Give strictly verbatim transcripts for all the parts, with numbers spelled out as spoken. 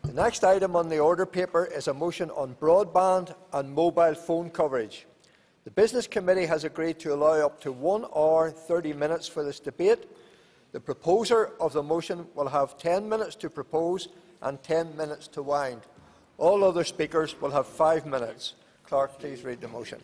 The next item on the order paper is a motion on broadband and mobile phone coverage. The Business Committee has agreed to allow up to one hour thirty minutes for this debate. The proposer of the motion will have ten minutes to propose and ten minutes to wind. All other speakers will have five minutes. Clerk, please read the motion.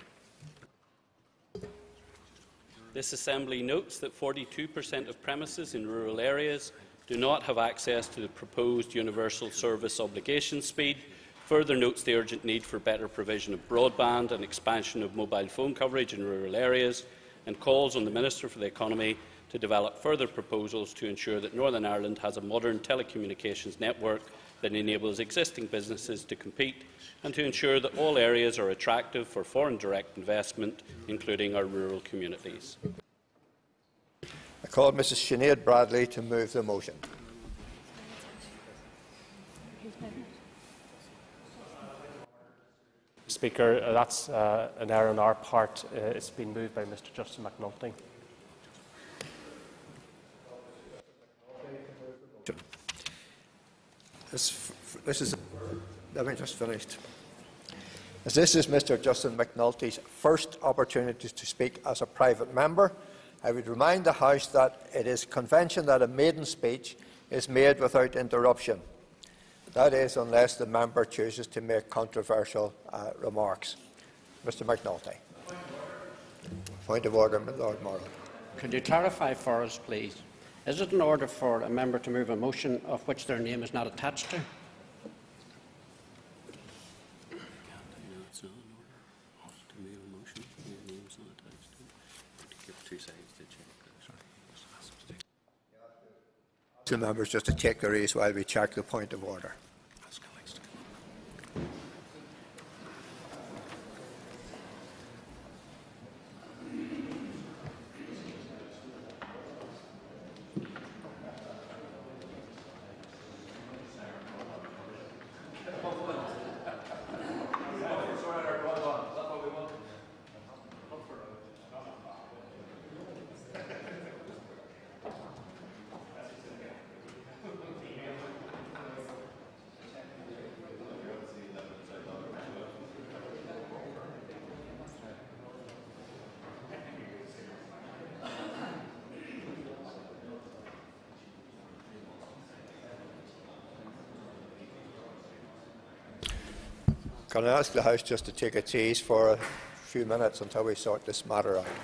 This Assembly notes that forty-two percent of premises in rural areas do not have access to the proposed universal service obligation speed. Further notes the urgent need for better provision of broadband and expansion of mobile phone coverage in rural areas, and calls on the Minister for the Economy to develop further proposals to ensure that Northern Ireland has a modern telecommunications network that enables existing businesses to compete, and to ensure that all areas are attractive for foreign direct investment, including our rural communities. I call Missus Sinead Bradley to move the motion. Speaker, uh, that's uh, an error on our part. Uh, it's been moved by Mr Justin McNulty. This, this is. Let me just finish. As this is Mr Justin McNulty's first opportunity to speak as a private member, I would remind the House that it is convention that a maiden speech is made without interruption. That is, unless the member chooses to make controversial uh, remarks. Mr McNulty. Point of order, Lord Morrow. Could you clarify for us, please? Is it in order for a member to move a motion of which their name is not attached to? Two members just to take their ease while we check the point of order. Can I ask the House just to take its ease for a few minutes until we sort this matter out?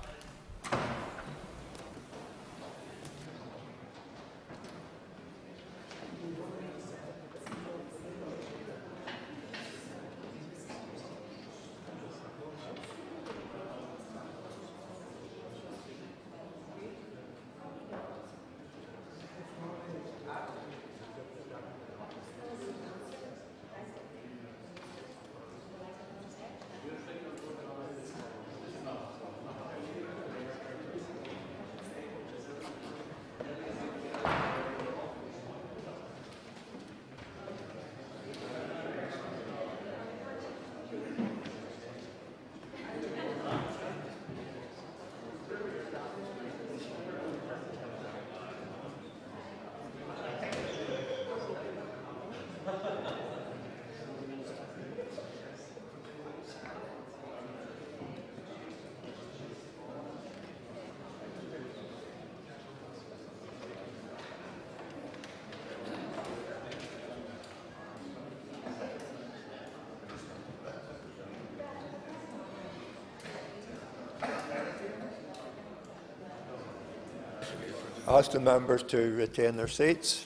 I ask the members to retain their seats.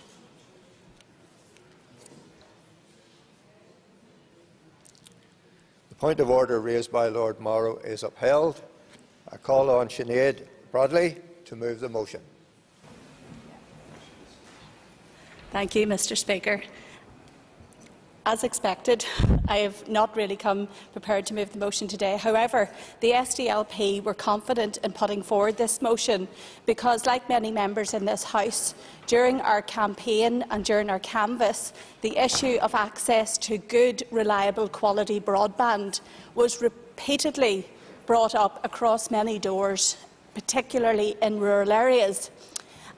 The point of order raised by Lord Morrow is upheld. I call on Sinead Bradley to move the motion. Thank you, Mr Speaker. As expected, I have not really come prepared to move the motion today. However, the S D L P were confident in putting forward this motion because, like many members in this House, during our campaign and during our canvass, the issue of access to good, reliable, quality broadband was repeatedly brought up across many doors, particularly in rural areas.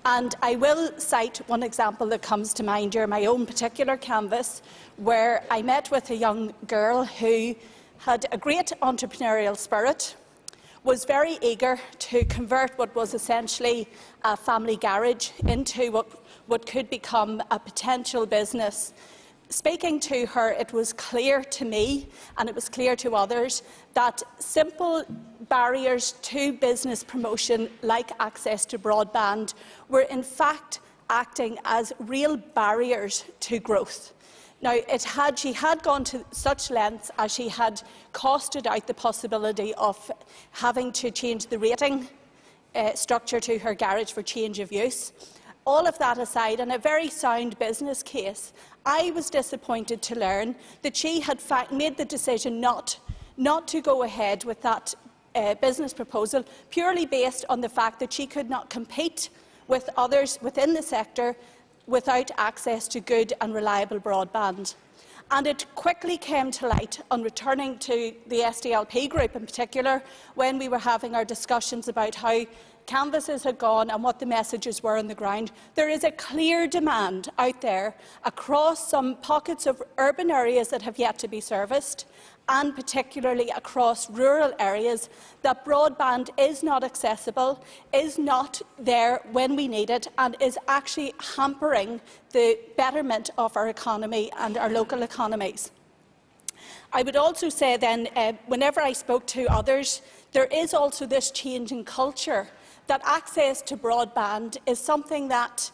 And I will cite one example that comes to mind during my own particular canvass, where I met with a young girl who had a great entrepreneurial spirit, was very eager to convert what was essentially a family garage into what, what could become a potential business. Speaking to her, it was clear to me, and it was clear to others, that simple barriers to business promotion, like access to broadband, were in fact acting as real barriers to growth. Now, it had, she had gone to such lengths as she had costed out the possibility of having to change the rating uh, structure to her garage for change of use. All of that aside, and a very sound business case, I was disappointed to learn that she had made the decision not, not to go ahead with that uh, business proposal, purely based on the fact that she could not compete with others within the sector without access to good and reliable broadband. And it quickly came to light, on returning to the S D L P group in particular, when we were having our discussions about how canvasses had gone and what the messages were on the ground. There is a clear demand out there across some pockets of urban areas that have yet to be serviced, and particularly across rural areas, that broadband is not accessible, is not there when we need it, and is actually hampering the betterment of our economy and our local economies. I would also say then, uh, whenever I spoke to others, there is also this change in culture, that access to broadband is something that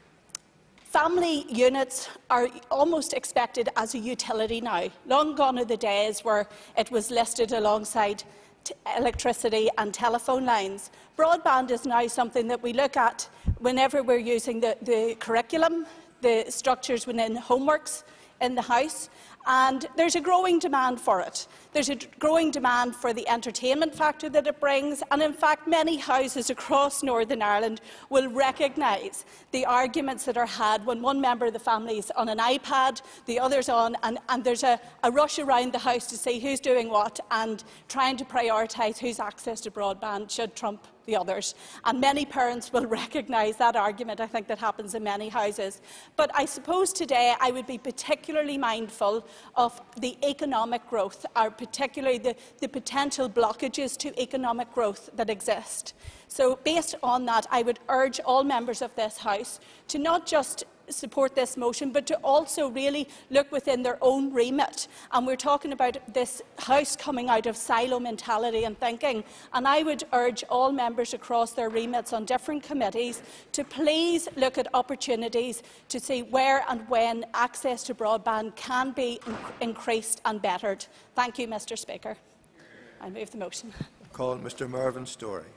family units are almost expected as a utility now. Long gone are the days where it was listed alongside t electricity and telephone lines. Broadband is now something that we look at whenever we're using the, the curriculum, the structures within homeworks in the house, and there's a growing demand for it. There's a growing demand for the entertainment factor that it brings, and in fact many houses across Northern Ireland will recognise the arguments that are had when one member of the family is on an iPad, the other's on, and, and there's a, a rush around the house to see who's doing what and trying to prioritise whose access to broadband should trump the others. And many parents will recognise that argument. I think that happens in many houses. But I suppose today I would be particularly mindful of the economic growth, or particularly the, the potential blockages to economic growth that exist. So based on that, I would urge all members of this House to not just support this motion, but to also really look within their own remit. And we're talking about this House coming out of silo mentality and thinking, and I would urge all members across their remits on different committees to please look at opportunities to see where and when access to broadband can be increased and bettered. Thank you, Mr Speaker. I move the motion. I call Mr Mervyn Story.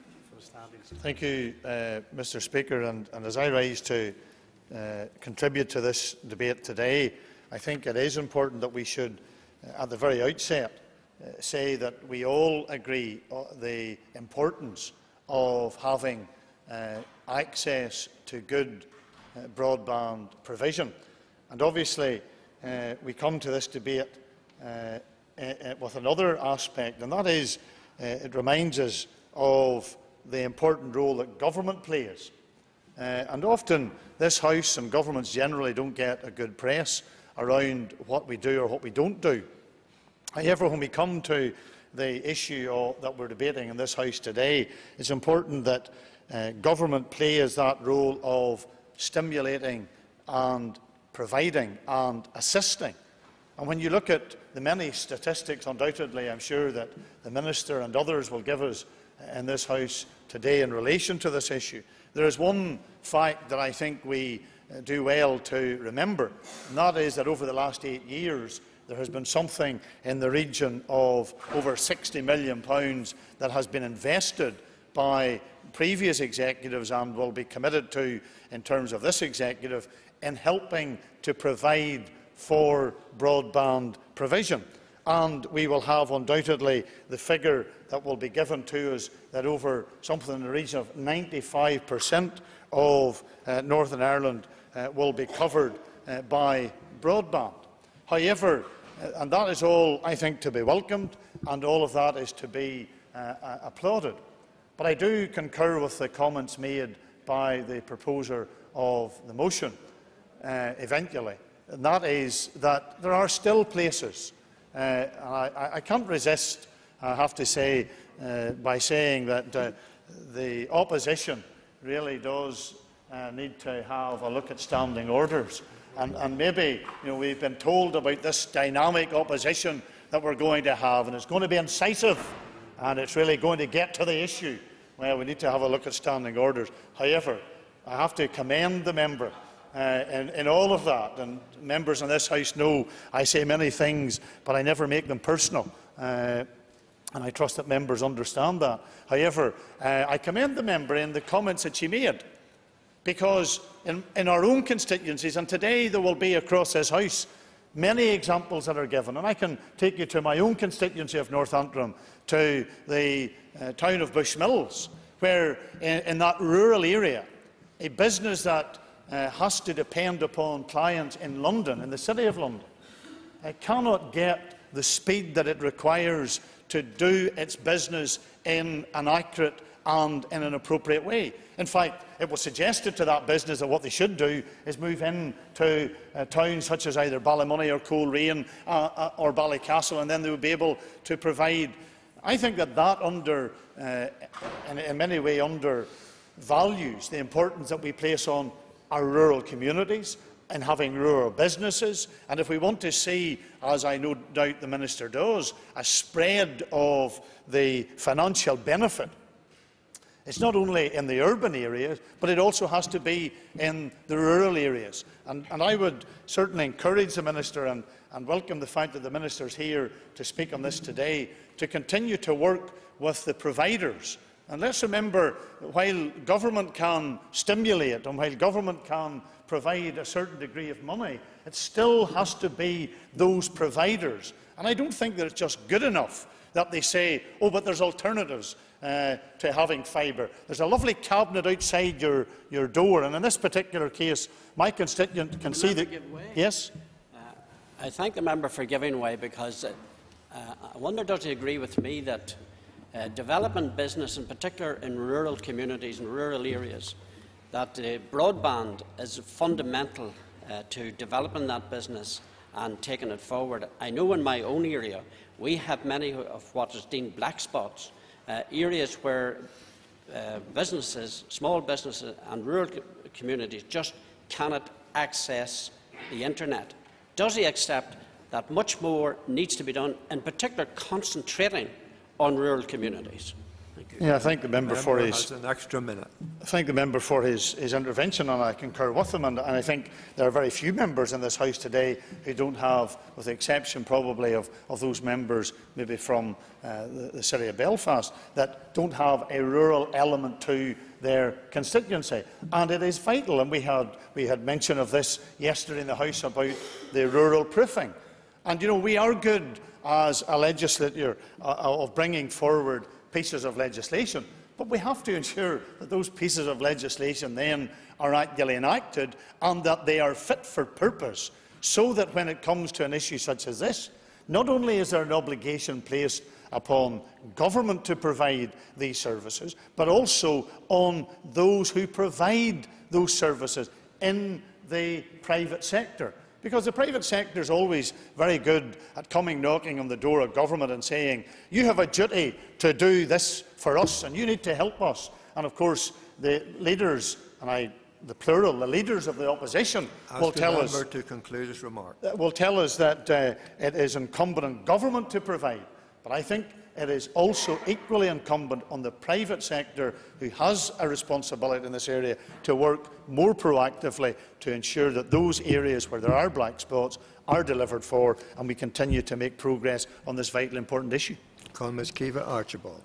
Thank you, uh, Mr Speaker. And, and as I rise to Uh, contribute to this debate today, I think it is important that we should, uh, at the very outset, uh, say that we all agree on the importance of having uh, access to good uh, broadband provision. And obviously, uh, we come to this debate uh, uh, with another aspect, and that is, uh, it reminds us of the important role that government plays. Uh, and often this House and governments generally don't get a good press around what we do or what we don't do. However, when we come to the issue of, that we're debating in this House today, it's important that uh, government plays that role of stimulating and providing and assisting. And when you look at the many statistics, undoubtedly I'm sure that the Minister and others will give us in this House today in relation to this issue, there is one fact that I think we do well to remember, and that is that over the last eight years there has been something in the region of over sixty million pounds that has been invested by previous executives and will be committed to in terms of this executive in helping to provide for broadband provision. And we will have undoubtedly the figure that will be given to us that over something in the region of ninety-five percent of uh, Northern Ireland uh, will be covered uh, by broadband. However, uh, and that is all, I think, to be welcomed, and all of that is to be uh, uh, applauded. But I do concur with the comments made by the proposer of the motion uh, eventually, and that is that there are still places, uh, and I, I can't resist, I have to say, uh, by saying that uh, the opposition really does uh, need to have a look at standing orders. And, and maybe you know, we've been told about this dynamic opposition that we're going to have, and it's going to be incisive, and it's really going to get to the issue. Well, we need to have a look at standing orders. However, I have to commend the member uh, in, in all of that. And members in this House know I say many things, but I never make them personal. Uh, and I trust that members understand that. However, uh, I commend the member in the comments that she made, because in, in our own constituencies, and today there will be across this House, many examples that are given. And I can take you to my own constituency of North Antrim, to the uh, town of Bushmills, where in, in that rural area, a business that uh, has to depend upon clients in London, in the City of London, uh, cannot get the speed that it requires to do its business in an accurate and in an appropriate way. In fact, it was suggested to that business that what they should do is move into uh, towns such as either Ballymoney or Coleraine uh, uh, or Ballycastle, and then they would be able to provide. I think that that under, uh, in, in many ways undervalues the importance that we place on our rural communities and having rural businesses. And if we want to see, as I no doubt the Minister does, a spread of the financial benefit, it's not only in the urban areas, but it also has to be in the rural areas. And, and I would certainly encourage the Minister, and, and welcome the fact that the Minister is here to speak on this today, to continue to work with the providers. And let's remember, while government can stimulate and while government can provide a certain degree of money, it still has to be those providers. And I don't think that it's just good enough that they say, oh, but there's alternatives uh, to having fibre. There's a lovely cabinet outside your, your door, and in this particular case, my constituent can see that. Yes? Uh, I thank the member for giving way, because uh, uh, I wonder, does he agree with me that uh, development business, in particular in rural communities and rural areas, that uh, broadband is fundamental uh, to developing that business and taking it forward. I know in my own area we have many of what is deemed black spots, uh, areas where uh, businesses, small businesses and rural co communities just cannot access the internet. Does he accept that much more needs to be done, in particular concentrating on rural communities? Yeah, I thank the member, the for member his. has an extra minute. I thank the member for his, his intervention, and I concur with him. And, and I think there are very few members in this House today who don't have, with the exception probably of, of those members maybe from uh, the, the city of Belfast, that don't have a rural element to their constituency. And it is vital, and we had, we had mention of this yesterday in the House about the rural proofing. And you know, we are good as a legislature uh, of bringing forward pieces of legislation, but we have to ensure that those pieces of legislation then are actually enacted and that they are fit for purpose, so that when it comes to an issue such as this, not only is there an obligation placed upon government to provide these services, but also on those who provide those services in the private sector. Because the private sector is always very good at coming knocking on the door of government and saying, you have a duty to do this for us and you need to help us. And of course, the leaders, and I, the plural, the leaders of the opposition Ask will tell us, to conclude his remark. will tell us that uh, it is incumbent on government to provide. But I think it is also equally incumbent on the private sector, who has a responsibility in this area, to work more proactively to ensure that those areas where there are black spots are delivered for, and we continue to make progress on this vital important issue. Call Miz Kiva Archibald.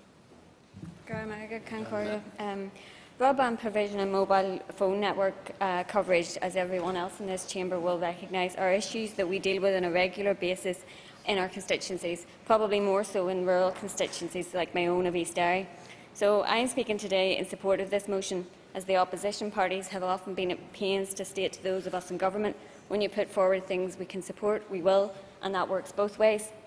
Um, broadband provision and mobile phone network uh, coverage, as everyone else in this chamber will recognise, are issues that we deal with on a regular basis in our constituencies, probably more so in rural constituencies like my own of East Derry. So I am speaking today in support of this motion, as the opposition parties have often been at pains to state to those of us in government, when you put forward things we can support, we will, and that works both ways.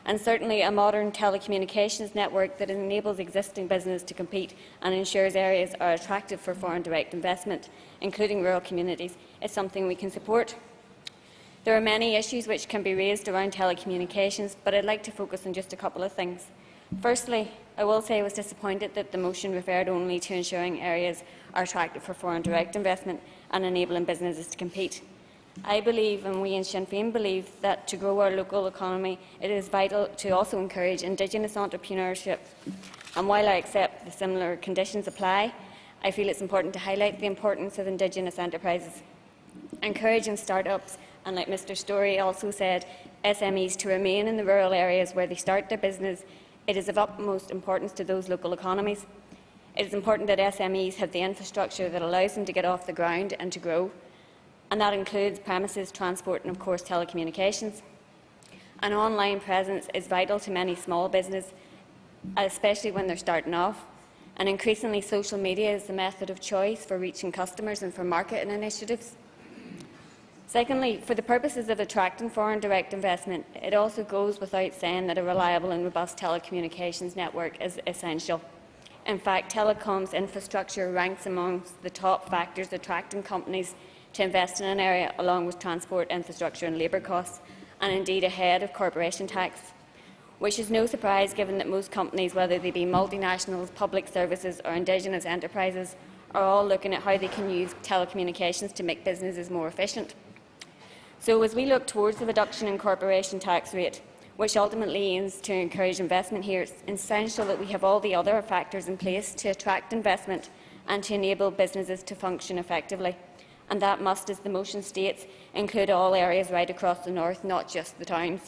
and certainly a modern telecommunications network that enables existing business to compete and ensures areas are attractive for foreign direct investment, including rural communities, is something we can support. There are many issues which can be raised around telecommunications, but I'd like to focus on just a couple of things. Firstly, I will say I was disappointed that the motion referred only to ensuring areas are attractive for foreign direct investment and enabling businesses to compete. I believe, and we in Sinn Féin believe, that to grow our local economy, it is vital to also encourage Indigenous entrepreneurship. And while I accept the similar conditions apply, I feel it's important to highlight the importance of Indigenous enterprises. Encouraging start-ups, and like Mr Story also said, S M Es to remain in the rural areas where they start their business, it is of utmost importance to those local economies. It is important that S M Es have the infrastructure that allows them to get off the ground and to grow, and that includes premises, transport and, of course, telecommunications. An online presence is vital to many small businesses, especially when they're starting off, and increasingly social media is the method of choice for reaching customers and for marketing initiatives. Secondly, for the purposes of attracting foreign direct investment, it also goes without saying that a reliable and robust telecommunications network is essential. In fact, telecoms infrastructure ranks amongst the top factors attracting companies to invest in an area, along with transport, infrastructure and labour costs, and indeed ahead of corporation tax, which is no surprise given that most companies, whether they be multinationals, public services or Indigenous enterprises, are all looking at how they can use telecommunications to make businesses more efficient. So as we look towards the reduction in corporation tax rate, which ultimately aims to encourage investment here, it's essential that we have all the other factors in place to attract investment and to enable businesses to function effectively. And that must, as the motion states, include all areas right across the north, not just the towns.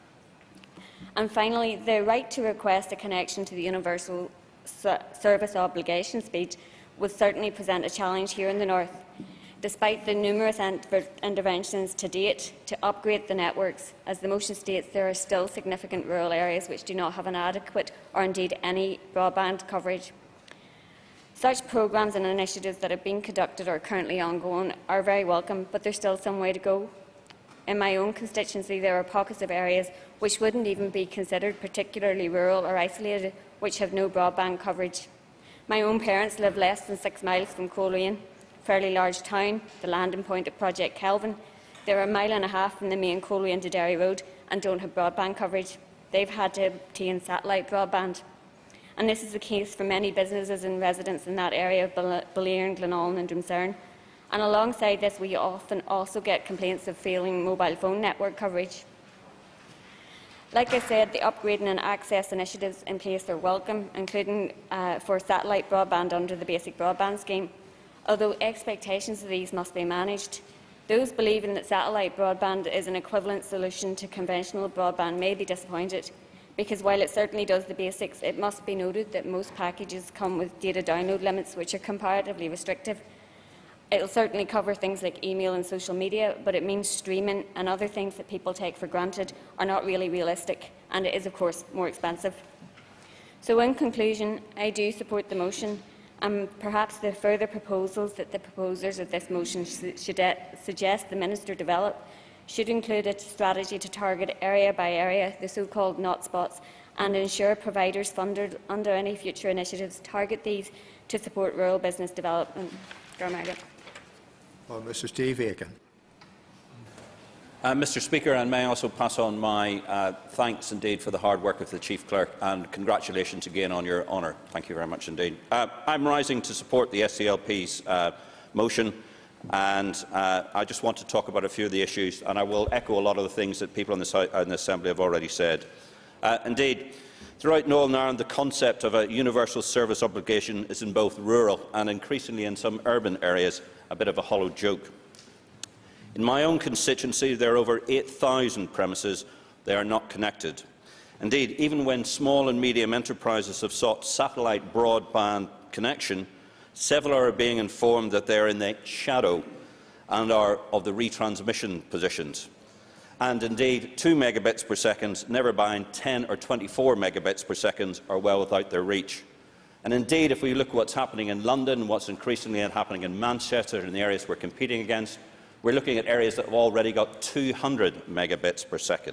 And finally, the right to request a connection to the universal service obligation speed would certainly present a challenge here in the north. Despite the numerous interventions to date to upgrade the networks, as the motion states, there are still significant rural areas which do not have an adequate or indeed any broadband coverage. Such programmes and initiatives that have been conducted or are currently ongoing are very welcome, but there's still some way to go. In my own constituency, there are pockets of areas which wouldn't even be considered particularly rural or isolated, which have no broadband coverage. My own parents live less than six miles from Coleraine, a fairly large town, the landing point of Project Kelvin. They're a mile and a half from the main Coleraine to Derry Road and don't have broadband coverage. They've had to obtain satellite broadband. And this is the case for many businesses and residents in that area of Ballyerne, Glenallen and Drumcerne. And alongside this, we often also get complaints of failing mobile phone network coverage. Like I said, the upgrading and access initiatives in place are welcome, including uh, for satellite broadband under the Basic Broadband Scheme, although expectations of these must be managed. Those believing that satellite broadband is an equivalent solution to conventional broadband may be disappointed, because while it certainly does the basics, it must be noted that most packages come with data download limits which are comparatively restrictive. It will certainly cover things like email and social media, but it means streaming and other things that people take for granted are not really realistic, and it is, of course, more expensive. So in conclusion, I do support the motion, and perhaps the further proposals that the proposers of this motion should suggest the Minister develop should include a strategy to target area by area the so-called not spots, and ensure providers funded under any future initiatives target these to support rural business development. Well, Mr Steve Aiken. Uh, Mr Speaker, and may I also pass on my uh, thanks indeed for the hard work of the Chief Clerk, and congratulations again on your honour. Thank you very much indeed. Uh, I am rising to support the S D L P's uh, motion, and uh, I just want to talk about a few of the issues, and I will echo a lot of the things that people in the, in the Assembly have already said. Uh, indeed, throughout Northern Ireland, the concept of a universal service obligation is in both rural and increasingly in some urban areas a bit of a hollow joke. In my own constituency, there are over eight thousand premises that are not connected. Indeed, even when small and medium enterprises have sought satellite broadband connection, several are being informed that they are in the shadow and are of the retransmission positions. And indeed, two megabits per second, never mind ten or twenty-four megabits per second, are well without their reach. And indeed, if we look at what's happening in London, what's increasingly happening in Manchester, and the areas we're competing against, we're looking at areas that have already got two hundred megabits per second.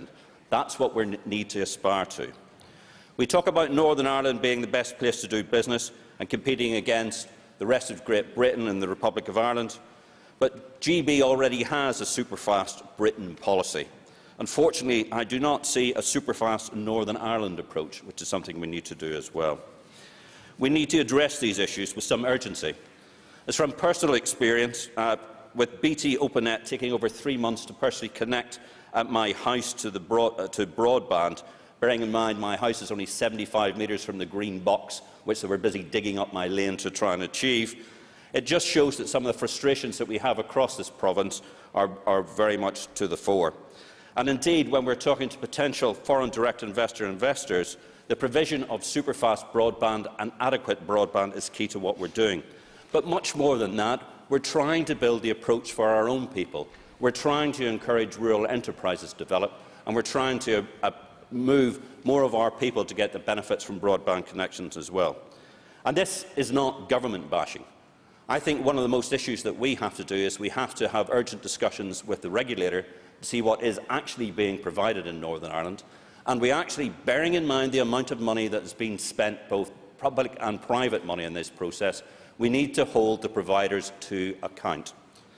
That's what we need to aspire to. We talk about Northern Ireland being the best place to do business and competing against the rest of Great Britain and the Republic of Ireland, but G B already has a superfast Britain policy. Unfortunately, I do not see a superfast Northern Ireland approach, which is something we need to do as well. We need to address these issues with some urgency. As from personal experience, uh, with B T OpenNet taking over three months to personally connect at my house to, the broad, uh, to broadband, bearing in mind my house is only seventy-five metres from the green box, which they were busy digging up my lane to try and achieve, it just shows that some of the frustrations that we have across this province are, are very much to the fore. And indeed, when we're talking to potential foreign direct investor investors, the provision of superfast broadband and adequate broadband is key to what we're doing. But much more than that, we're trying to build the approach for our own people. We're trying to encourage rural enterprises to develop, and we're trying to uh, move more of our people to get the benefits from broadband connections as well. And this is not government bashing. I think one of the most issues that we have to do is we have to have urgent discussions with the regulator to see what is actually being provided in Northern Ireland, and we actually, bearing in mind the amount of money that has been spent, both public and private money in this process, we need to hold the providers to account.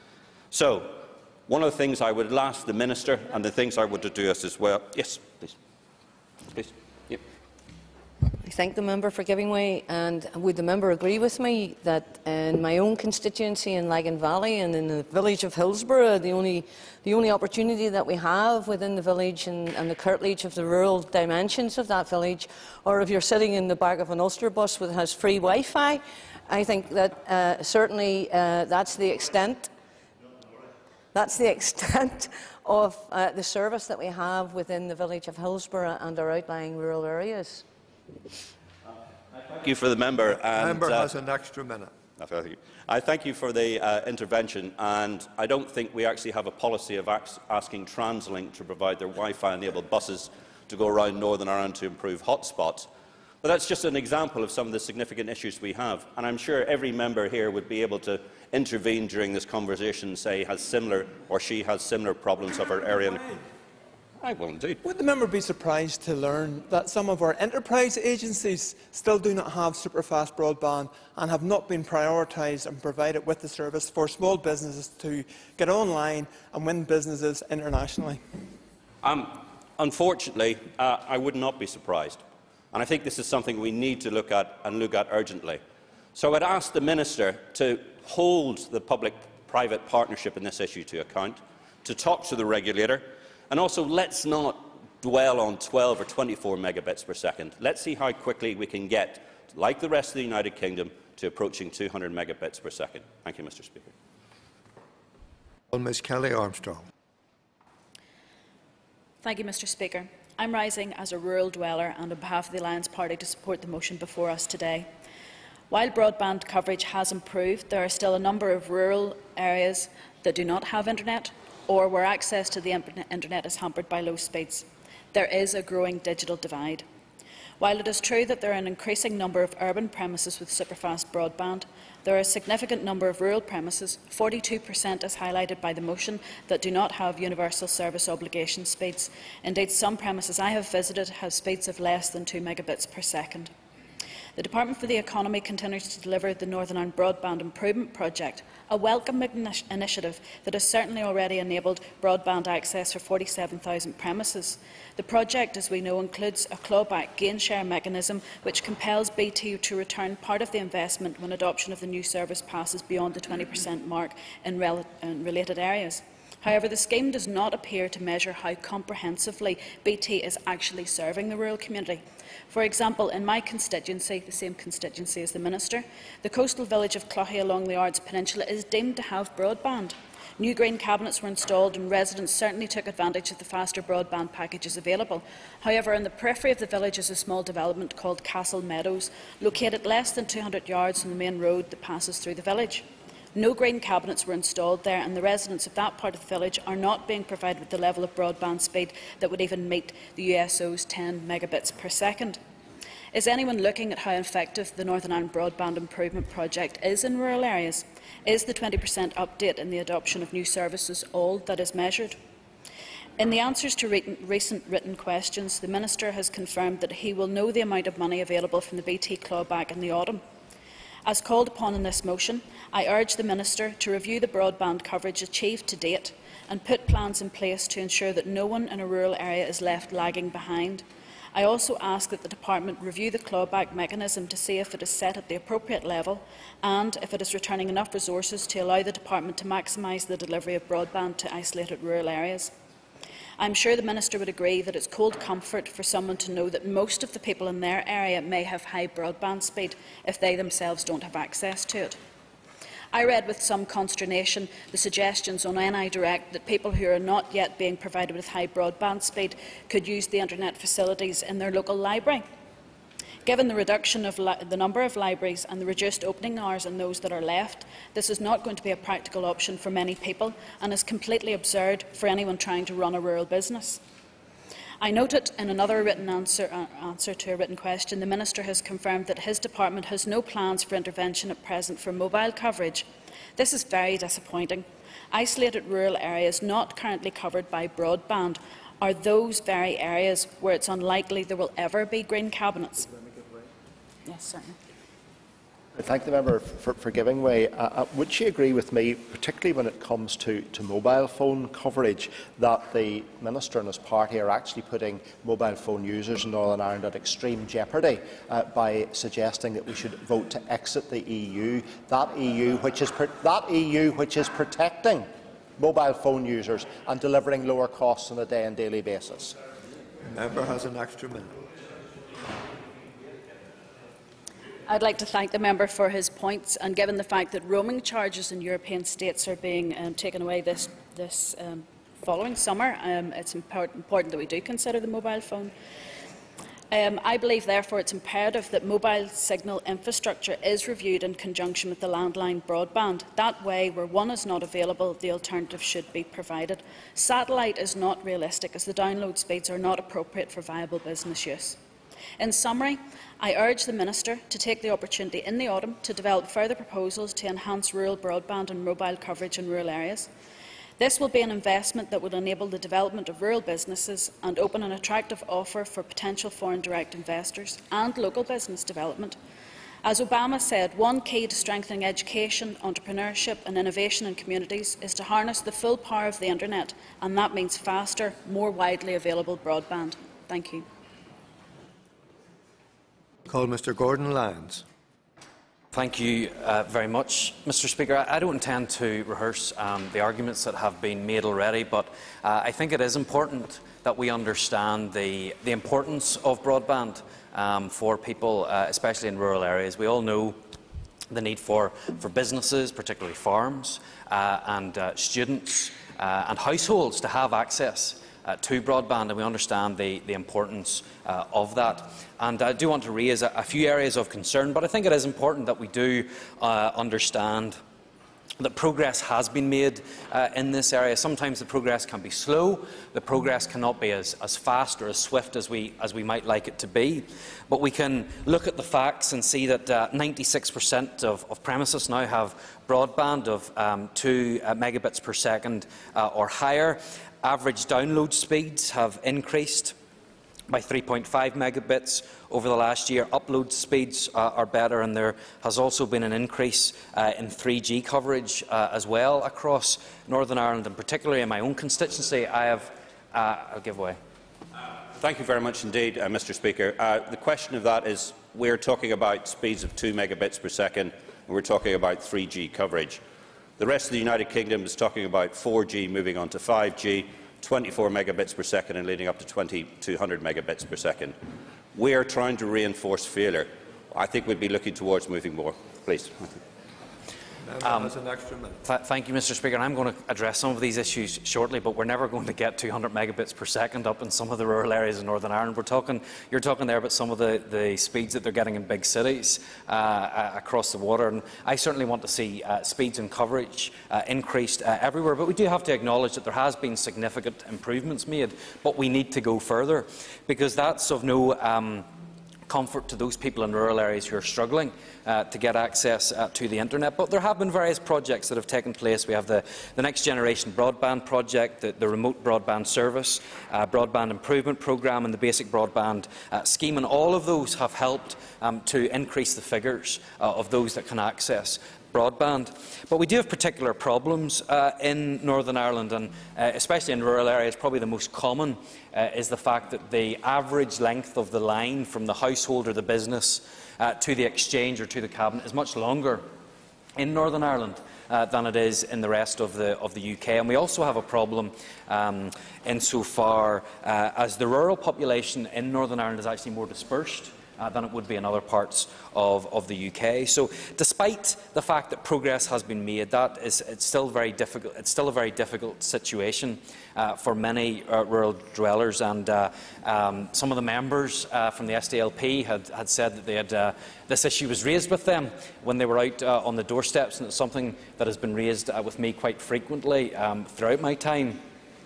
So, one of the things I would ask the Minister, and the things I would do as well. Yes, please. Please. Yep. I thank the member for giving way, and would the member agree with me that in my own constituency in Lagan Valley and in the village of Hillsborough, the only, the only opportunity that we have within the village and, and the curtilage of the rural dimensions of that village, or if you're sitting in the back of an Ulster bus that has free Wi-Fi, I think that uh, certainly uh, that's the extent That's the extent of uh, the service that we have within the village of Hillsborough and our outlying rural areas. Thank you for the member. The member uh, has an extra minute. I thank you for the uh, intervention, and I don't think we actually have a policy of asking TransLink to provide their Wi-Fi-enabled buses to go around Northern Ireland to improve hotspots. But that's just an example of some of the significant issues we have, and I'm sure every member here would be able to intervene during this conversation and say has similar or she has similar problems of her area. I will indeed. Would the member be surprised to learn that some of our enterprise agencies still do not have superfast broadband and have not been prioritised and provided with the service for small businesses to get online and win businesses internationally? Um, unfortunately, uh, I would not be surprised. And I think this is something we need to look at and look at urgently. So I would ask the Minister to hold the public-private partnership in this issue to account, to talk to the regulator, and also let's not dwell on twelve or twenty-four megabits per second. Let's see how quickly we can get, like the rest of the United Kingdom, to approaching two hundred megabits per second. Thank you, Mister Speaker. Well, Miz Kelly Armstrong. Thank you, Mister Speaker. I'm rising as a rural dweller and on behalf of the Alliance Party to support the motion before us today. While broadband coverage has improved, there are still a number of rural areas that do not have internet or where access to the internet is hampered by low speeds. There is a growing digital divide. While it is true that there are an increasing number of urban premises with superfast broadband, there are a significant number of rural premises, forty-two percent as highlighted by the motion, that do not have universal service obligation speeds. Indeed, some premises I have visited have speeds of less than two megabits per second. The Department for the Economy continues to deliver the Northern Ireland Broadband Improvement Project, a welcome initiative that has certainly already enabled broadband access for forty-seven thousand premises. The project, as we know, includes a clawback gain share mechanism which compels B T to return part of the investment when adoption of the new service passes beyond the twenty percent mark in, rel in related areas. However, the scheme does not appear to measure how comprehensively B T is actually serving the rural community. For example, in my constituency, the same constituency as the Minister, the coastal village of Cloughey along the Ards Peninsula is deemed to have broadband. New green cabinets were installed and residents certainly took advantage of the faster broadband packages available. However, in the periphery of the village is a small development called Castle Meadows, located less than two hundred yards from the main road that passes through the village. No green cabinets were installed there, and the residents of that part of the village are not being provided with the level of broadband speed that would even meet the U S O's ten megabits per second. Is anyone looking at how effective the Northern Ireland Broadband Improvement Project is in rural areas? Is the twenty percent update in the adoption of new services all that is measured? In the answers to re recent written questions, the Minister has confirmed that he will know the amount of money available from the B T clawback in the autumn. As called upon in this motion, I urge the Minister to review the broadband coverage achieved to date and put plans in place to ensure that no one in a rural area is left lagging behind. I also ask that the Department review the clawback mechanism to see if it is set at the appropriate level and if it is returning enough resources to allow the Department to maximise the delivery of broadband to isolated rural areas. I am sure the Minister would agree that it's cold comfort for someone to know that most of the people in their area may have high broadband speed if they themselves don't have access to it. I read with some consternation the suggestions on N I Direct that people who are not yet being provided with high broadband speed could use the internet facilities in their local library. Given the reduction of the number of libraries and the reduced opening hours in those that are left, this is not going to be a practical option for many people and is completely absurd for anyone trying to run a rural business. I noted in another written answer, uh, answer to a written question, the Minister has confirmed that his department has no plans for intervention at present for mobile coverage. This is very disappointing. Isolated rural areas not currently covered by broadband are those very areas where it's unlikely there will ever be green cabinets. Yes, certainly. I thank the member for, for giving way. Uh, uh, would she agree with me, particularly when it comes to, to mobile phone coverage, that the Minister and his party are actually putting mobile phone users in Northern Ireland at extreme jeopardy uh, by suggesting that we should vote to exit the E U, that E U which is, that E U which is protecting mobile phone users and delivering lower costs on a day and daily basis? The member has an extra minute. I'd like to thank the member for his points, and given the fact that roaming charges in European states are being um, taken away this, this um, following summer, um, it's important, important that we do consider the mobile phone. Um, I believe, therefore, it's imperative that mobile signal infrastructure is reviewed in conjunction with the landline broadband. That way, where one is not available, the alternative should be provided. Satellite is not realistic, as the download speeds are not appropriate for viable business use. In summary, I urge the Minister to take the opportunity in the autumn to develop further proposals to enhance rural broadband and mobile coverage in rural areas. This will be an investment that will enable the development of rural businesses and open an attractive offer for potential foreign direct investors and local business development. As Obama said, one key to strengthening education, entrepreneurship and innovation in communities is to harness the full power of the internet, and that means faster, more widely available broadband. Thank you. Call Mr Gordon Lyons. Thank you uh, very much, Mr Speaker. I, I don't intend to rehearse um, the arguments that have been made already, but uh, I think it is important that we understand the, the importance of broadband um, for people, uh, especially in rural areas. We all know the need for, for businesses, particularly farms, uh, and uh, students uh, and households to have access Uh, to broadband, and we understand the, the importance uh, of that. And I do want to raise a, a few areas of concern, but I think it is important that we do uh, understand that progress has been made uh, in this area. Sometimes the progress can be slow, the progress cannot be as, as fast or as swift as we, as we might like it to be, but we can look at the facts and see that ninety-six percent uh, of, of premises now have broadband of um, two uh, megabits per second uh, or higher. Average download speeds have increased by three point five megabits over the last year. Upload speeds uh, are better, and there has also been an increase uh, in three G coverage uh, as well across Northern Ireland, and particularly in my own constituency. I have. Uh, I'll give way. Thank you very much indeed, uh, Mr Speaker. Uh, the question of that is, we're talking about speeds of two megabits per second, and we're talking about three G coverage. The rest of the United Kingdom is talking about four G moving on to five G, twenty-four megabits per second and leading up to twenty-two hundred megabits per second. We are trying to reinforce failure. I think we'd be looking towards moving more. Please. Um, th thank you, Mr Speaker. I'm going to address some of these issues shortly, but we're never going to get two hundred megabits per second up in some of the rural areas in Northern Ireland. We're talking, you're talking there about some of the, the speeds that they're getting in big cities uh, across the water, and I certainly want to see uh, speeds and coverage uh, increased uh, everywhere. But we do have to acknowledge that there has been significant improvements made, but we need to go further, because that's of no um, comfort to those people in rural areas who are struggling uh, to get access uh, to the internet. But there have been various projects that have taken place. We have the, the Next Generation Broadband project, the, the Remote Broadband Service, uh, Broadband Improvement Programme and the Basic Broadband uh, Scheme, and all of those have helped um, to increase the figures uh, of those that can access broadband. But we do have particular problems uh, in Northern Ireland, and uh, especially in rural areas. Probably the most common uh, is the fact that the average length of the line from the household or the business uh, to the exchange or to the cabinet is much longer in Northern Ireland uh, than it is in the rest of the, of the U K. And we also have a problem um, insofar uh, as the rural population in Northern Ireland is actually more dispersed Uh, than it would be in other parts of, of the U K. So, despite the fact that progress has been made, that is it's still very difficult. It's still a very difficult situation uh, for many uh, rural dwellers. And uh, um, some of the members uh, from the S D L P had, had said that they had, uh, this issue was raised with them when they were out uh, on the doorsteps, and it's something that has been raised uh, with me quite frequently um, throughout my time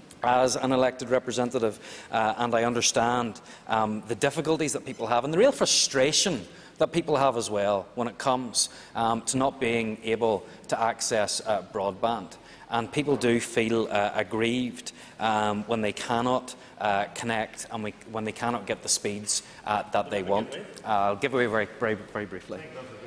as an elected representative, uh, and I understand um, the difficulties that people have and the real frustration that people have as well when it comes um, to not being able to access uh, broadband. And people do feel uh, aggrieved um, when they cannot uh, connect and we, when they cannot get the speeds uh, that they want. Uh, I'll give away very, very, very briefly.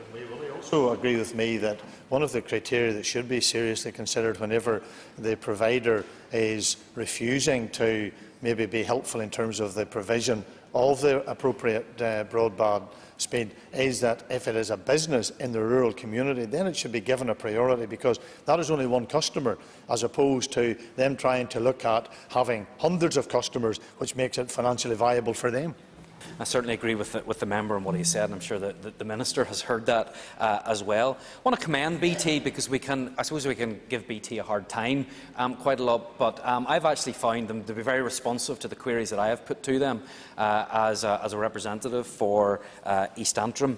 I also agree with me that one of the criteria that should be seriously considered whenever the provider is refusing to maybe be helpful in terms of the provision of the appropriate uh, broadband speed is that if it is a business in the rural community, then it should be given a priority, because that is only one customer, as opposed to them trying to look at having hundreds of customers, which makes it financially viable for them. I certainly agree with the, with the member on what he said, and I'm sure that the, the Minister has heard that uh, as well. I want to commend B T, because we can, I suppose we can give B T a hard time um, quite a lot, but um, I've actually found them to be very responsive to the queries that I have put to them uh, as, a, as a representative for uh, East Antrim.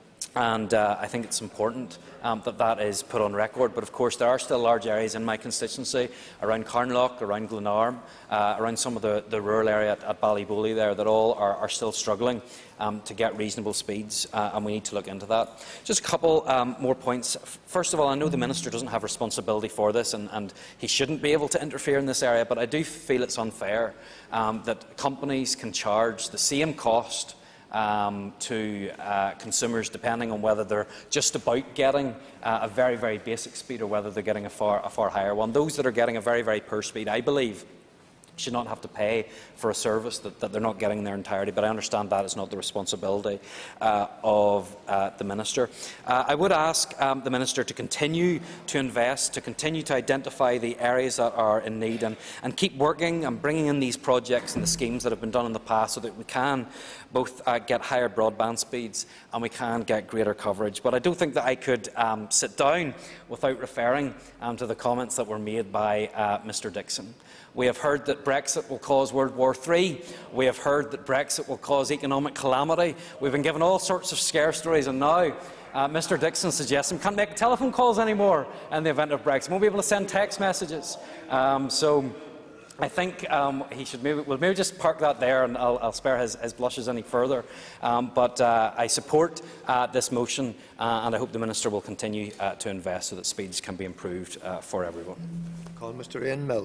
And uh, I think it's important um, that that is put on record. But of course, there are still large areas in my constituency, around Carnlough, around Glenarm, uh, around some of the, the rural area at, at Ballybully there, that all are, are still struggling um, to get reasonable speeds, uh, and we need to look into that. Just a couple um, more points. First of all, I know the Minister doesn't have responsibility for this, and, and he shouldn't be able to interfere in this area, but I do feel it's unfair um, that companies can charge the same cost Um, to uh, consumers, depending on whether they're just about getting uh, a very, very basic speed or whether they're getting a far, a far higher one. Those that are getting a very, very poor speed, I believe, should not have to pay for a service that, that they're not getting in their entirety, but I understand that is not the responsibility uh, of uh, the Minister. Uh, I would ask um, the Minister to continue to invest, to continue to identify the areas that are in need, and, and keep working and bringing in these projects and the schemes that have been done in the past, so that we can both uh, get higher broadband speeds and we can get greater coverage. But I don't think that I could um, sit down without referring um, to the comments that were made by uh, Mr Dixon. We have heard that Brexit will cause World War Three. We have heard that Brexit will cause economic calamity. We've been given all sorts of scare stories, and now uh, Mr Dixon suggests we can't make telephone calls anymore in the event of Brexit. We won't be able to send text messages. Um, so I think um, he should maybe, we'll maybe just park that there, and I'll, I'll spare his, his blushes any further. Um, but uh, I support uh, this motion, uh, and I hope the Minister will continue uh, to invest so that speeds can be improved uh, for everyone. Call Mr Ian Mill.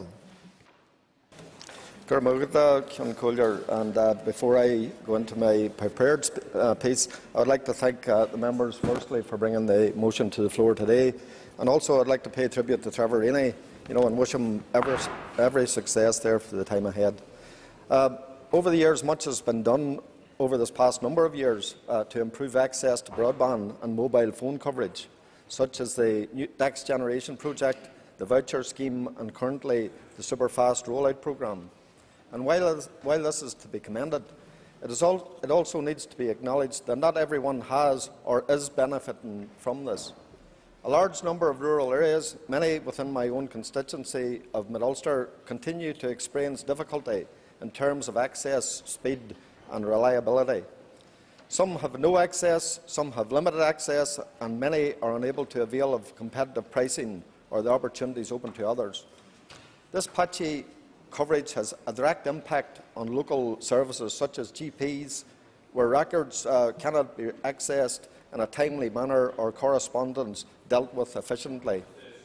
And uh, before I go into my prepared uh, piece, I would like to thank uh, the members firstly for bringing the motion to the floor today, and also I would like to pay tribute to Trevor Rainey, you know, and wish him every, every success there for the time ahead. Uh, over the years, much has been done over this past number of years uh, to improve access to broadband and mobile phone coverage, such as the Next Generation project, the voucher scheme, and currently the Superfast rollout programme. And while, while this is to be commended, it, is al it also needs to be acknowledged that not everyone has or is benefiting from this. A large number of rural areas, many within my own constituency of Mid-Ulster, continue to experience difficulty in terms of access, speed and reliability. Some have no access, some have limited access, and many are unable to avail of competitive pricing or the opportunities open to others. This patchy coverage has a direct impact on local services such as G Ps, where records uh, cannot be accessed in a timely manner or correspondence dealt with efficiently.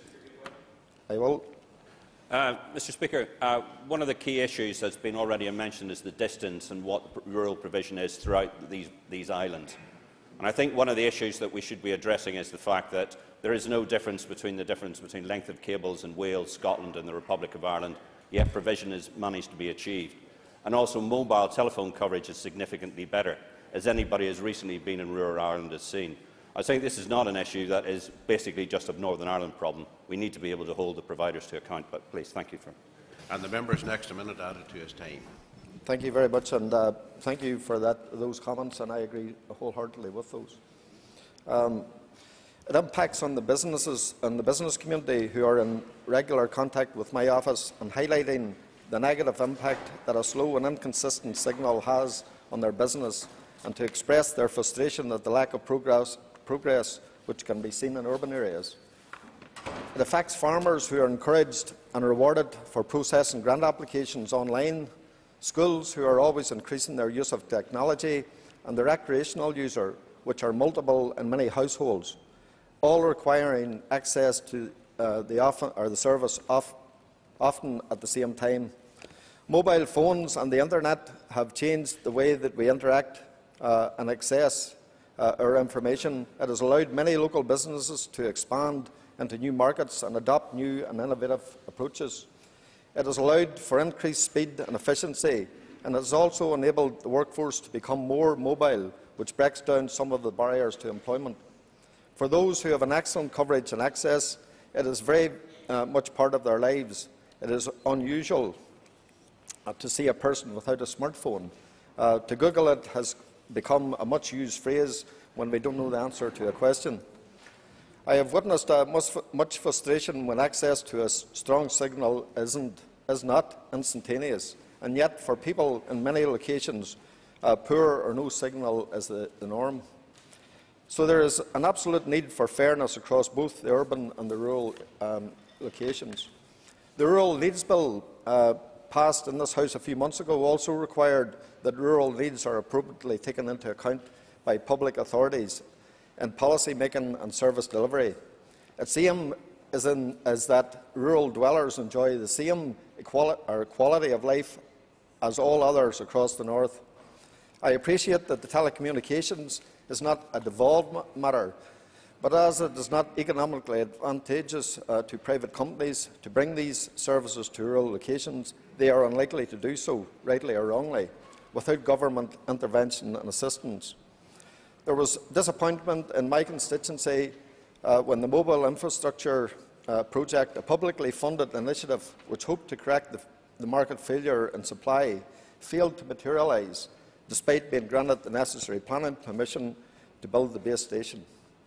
I will. Uh, Mr Speaker, uh, one of the key issues that's been already mentioned is the distance and what rural provision is throughout these, these islands. And I think one of the issues that we should be addressing is the fact that there is no difference between the difference between length of cables in Wales, Scotland and the Republic of Ireland, yet provision is managed to be achieved. And also mobile telephone coverage is significantly better, as anybody who has recently been in rural Ireland has seen. I think this is not an issue that is basically just a Northern Ireland problem. We need to be able to hold the providers to account. But please, thank you for. And the member's next a minute added to his time. Thank you very much, and uh, thank you for that, those comments, and I agree wholeheartedly with those. Um, it impacts on the businesses and the business community who are in regular contact with my office, and highlighting the negative impact that a slow and inconsistent signal has on their business, and to express their frustration at the lack of progress, progress which can be seen in urban areas. It affects farmers who are encouraged and rewarded for processing grant applications online, schools who are always increasing their use of technology, and the recreational user, which are multiple in many households, all requiring access to uh, the, often, or the service off, often at the same time. Mobile phones and the internet have changed the way that we interact uh, and access uh, our information. It has allowed many local businesses to expand into new markets and adopt new and innovative approaches. It has allowed for increased speed and efficiency, and it has also enabled the workforce to become more mobile, which breaks down some of the barriers to employment. For those who have an excellent coverage and access, it is very uh, much part of their lives. It is unusual uh, to see a person without a smartphone. Uh, to Google it has become a much-used phrase when we don't know the answer to a question. I have witnessed uh, much, much frustration when access to a strong signal isn't, is not instantaneous, and yet for people in many locations, uh, poor or no signal is the, the norm. So there is an absolute need for fairness across both the urban and the rural um, locations. The Rural Needs Bill uh, passed in this House a few months ago also required that rural needs are appropriately taken into account by public authorities in policy making and service delivery. Its aim is, in, is that rural dwellers enjoy the same equali or quality of life as all others across the north. I appreciate that the telecommunications is not a devolved matter, but as it is not economically advantageous uh, to private companies to bring these services to rural locations, they are unlikely to do so, rightly or wrongly, without government intervention and assistance. There was disappointment in my constituency uh, when the mobile infrastructure uh, project, a publicly funded initiative which hoped to correct the, the market failure in supply, failed to materialise, despite being granted the necessary planning permission to build the base station.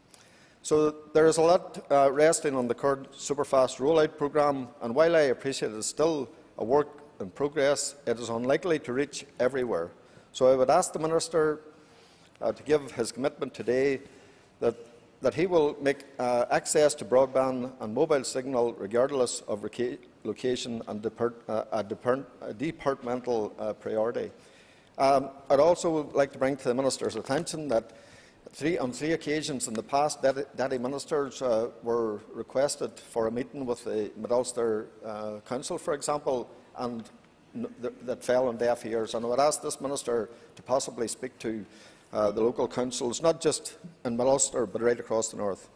So there is a lot uh, resting on the current superfast rollout programme, and while I appreciate it is still a work in progress, it is unlikely to reach everywhere. So I would ask the Minister uh, to give his commitment today that, that he will make uh, access to broadband and mobile signal regardless of location and depart, uh, a, depart, a departmental uh, priority. Um, I'd also like to bring to the Minister's attention that three, on three occasions in the past, Deputy Ministers uh, were requested for a meeting with the Mid-Ulster uh, Council, for example, and th that fell on deaf ears. And I would ask this Minister to possibly speak to uh, the local councils, not just in Mid-Ulster, but right across the north.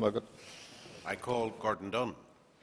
I call Gordon Dunn.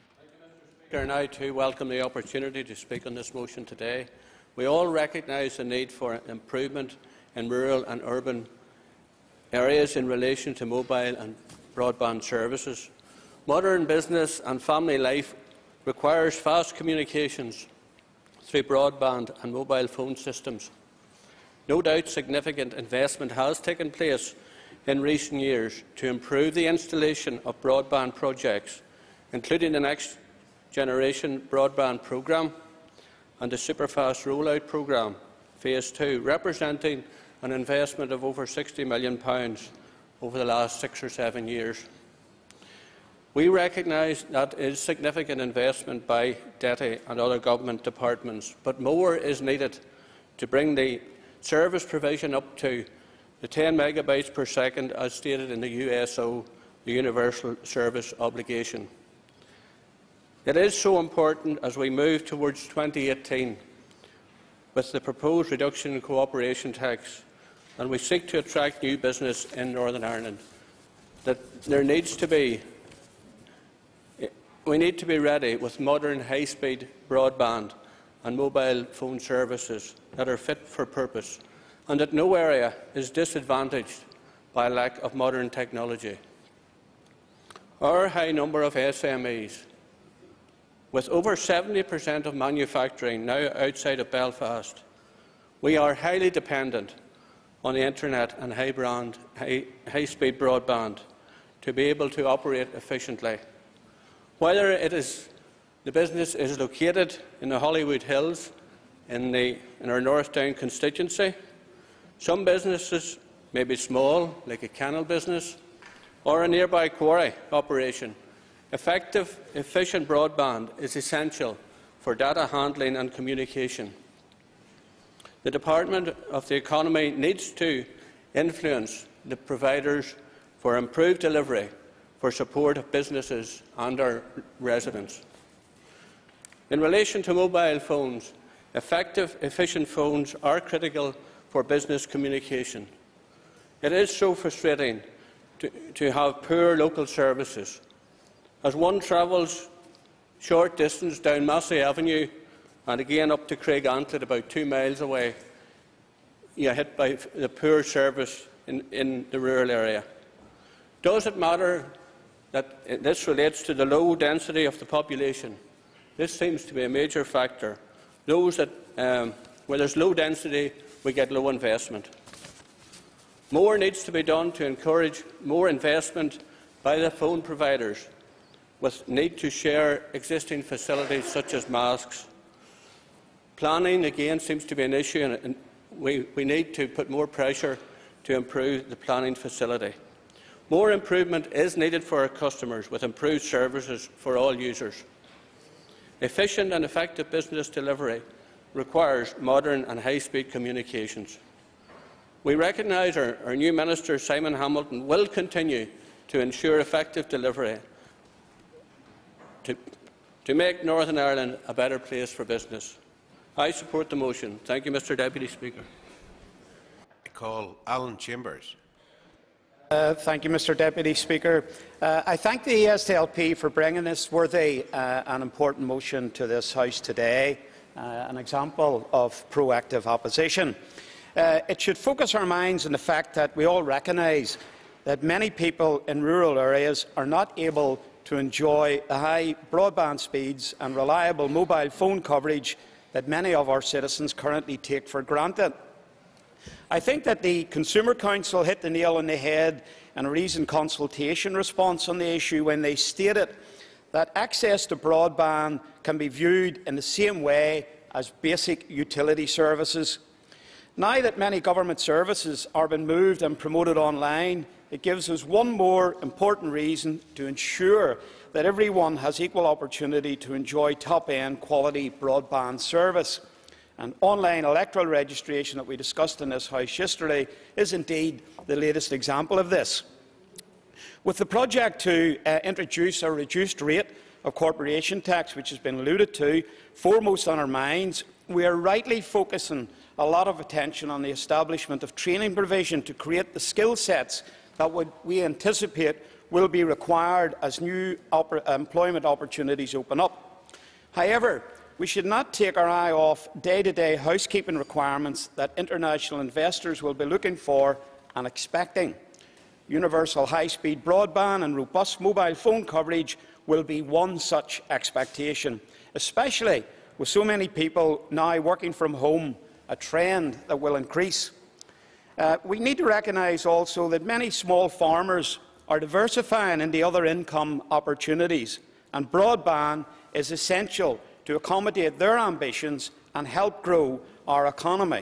And I too welcome the opportunity to speak on this motion today. We all recognise the need for improvement in rural and urban areas in relation to mobile and broadband services. Modern business and family life requires fast communications through broadband and mobile phone systems. No doubt significant investment has taken place in recent years to improve the installation of broadband projects, including the Next Generation Broadband Programme and the Superfast Rollout Programme, Phase two, representing an investment of over sixty million pounds over the last six or seven years. We recognise that is significant investment by D E T I and other government departments, but more is needed to bring the service provision up to the ten megabytes per second as stated in the U S O, the Universal Service Obligation. It is so important as we move towards twenty eighteen with the proposed reduction in cooperation tax and we seek to attract new business in Northern Ireland that there needs to be we need to be ready with modern high-speed broadband and mobile phone services that are fit for purpose and that no area is disadvantaged by lack of modern technology. Our high number of S M Es, with over seventy percent of manufacturing now outside of Belfast, we are highly dependent on the internet and high-speed high, high broadband to be able to operate efficiently. Whether it is the business is located in the Hollywood Hills in, the, in our North Down constituency, some businesses may be small, like a kennel business, or a nearby quarry operation. Effective, efficient broadband is essential for data handling and communication. The Department of the Economy needs to influence the providers for improved delivery for support of businesses and our residents. In relation to mobile phones, effective, efficient phones are critical for business communication. It is so frustrating to, to have poor local services. As one travels short distance down Massey Avenue and again up to Craigantlet, about two miles away, you are hit by the poor service in, in the rural area. Does it matter that this relates to the low density of the population? This seems to be a major factor. Those that, um, where there is low density, we get low investment. More needs to be done to encourage more investment by the phone providers, with need to share existing facilities such as masks. Planning, again, seems to be an issue, and we, we need to put more pressure to improve the planning facility. More improvement is needed for our customers, with improved services for all users. Efficient and effective business delivery requires modern and high-speed communications. We recognise our, our new Minister, Simon Hamilton, will continue to ensure effective delivery to, to make Northern Ireland a better place for business. I support the motion. Thank you, Mr Deputy Speaker. I call Alan Chambers. Uh, thank you, Mr Deputy Speaker. Uh, I thank the S D L P for bringing this worthy uh, and important motion to this House today, uh, an example of proactive opposition. Uh, it should focus our minds on the fact that we all recognise that many people in rural areas are not able to enjoy the high broadband speeds and reliable mobile phone coverage that many of our citizens currently take for granted. I think that the Consumer Council hit the nail on the head in a recent consultation response on the issue when they stated that access to broadband can be viewed in the same way as basic utility services. Now that many government services are being moved and promoted online, it gives us one more important reason to ensure that everyone has equal opportunity to enjoy top-end quality broadband service. And online electoral registration that we discussed in this House yesterday is indeed the latest example of this. With the project to uh, introduce a reduced rate of corporation tax, which has been alluded to, foremost on our minds, we are rightly focusing a lot of attention on the establishment of training provision to create the skill sets that would, we anticipate will be required as new oppor- employment opportunities open up. However, we should not take our eye off day-to-day housekeeping requirements that international investors will be looking for and expecting. Universal high-speed broadband and robust mobile phone coverage will be one such expectation, especially with so many people now working from home, a trend that will increase. Uh, we need to recognise also that many small farmers are diversifying into other income opportunities, and broadband is essential to accommodate their ambitions and help grow our economy.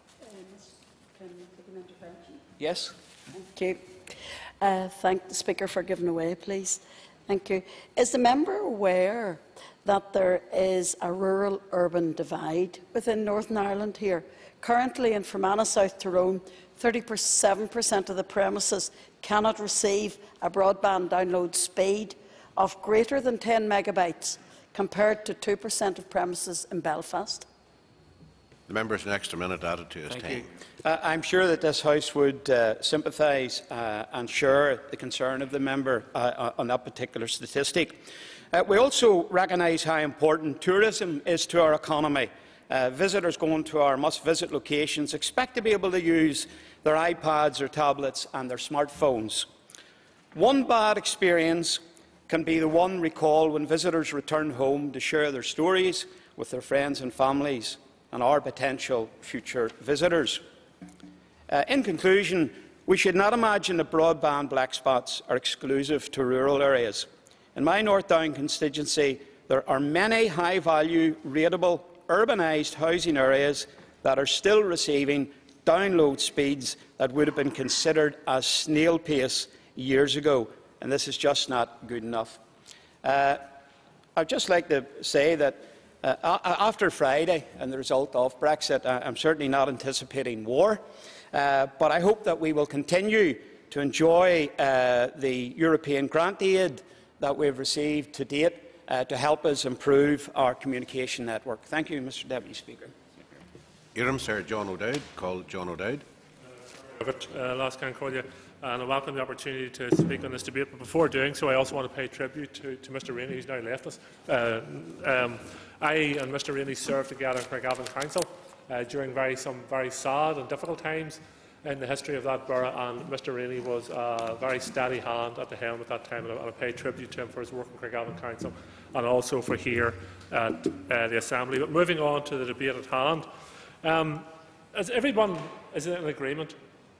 Yes. Thank you. Uh, thank the Speaker for giving away, please. Thank you. Is the member aware that there is a rural-urban divide within Northern Ireland here. Currently, in Fermanagh, South Tyrone, thirty-seven percent of the premises cannot receive a broadband download speed of greater than ten megabytes, compared to two percent of premises in Belfast. The member has an extra minute added to his Thank time. you. Uh, I'm sure that this House would uh, sympathise uh, and share the concern of the member uh, on that particular statistic. Uh, we also recognise how important tourism is to our economy. Uh, visitors going to our must-visit locations expect to be able to use their iPads or tablets and their smartphones. One bad experience can be the one recalled when visitors return home to share their stories with their friends and families and our potential future visitors. Uh, in conclusion, we should not imagine that broadband black spots are exclusive to rural areas. In my North Down constituency, there are many high-value, rateable, urbanised housing areas that are still receiving download speeds that would have been considered as snail pace years ago, and this is just not good enough. Uh, I'd just like to say that uh, after Friday and the result of Brexit, I'm certainly not anticipating war, uh, but I hope that we will continue to enjoy uh, the European grant aid that we've received to date uh, to help us improve our communication network. Thank you, Mr Deputy Speaker. Iram Sir John O'Dowd, called John O'Dowd. Uh, last can call you, and I welcome the opportunity to speak on this debate. But before doing so, I also want to pay tribute to, to Mr Rainey, who's now left us. Uh, um, I and Mr Rainey served together in Craigavon Council uh, during very, some very sad and difficult times in the history of that borough, and Mr Rainey was a very steady hand at the helm at that time, and I, I pay tribute to him for his work in Craigavon Council and also for here at uh, the Assembly. But moving on to the debate at hand, um, as everyone is in agreement,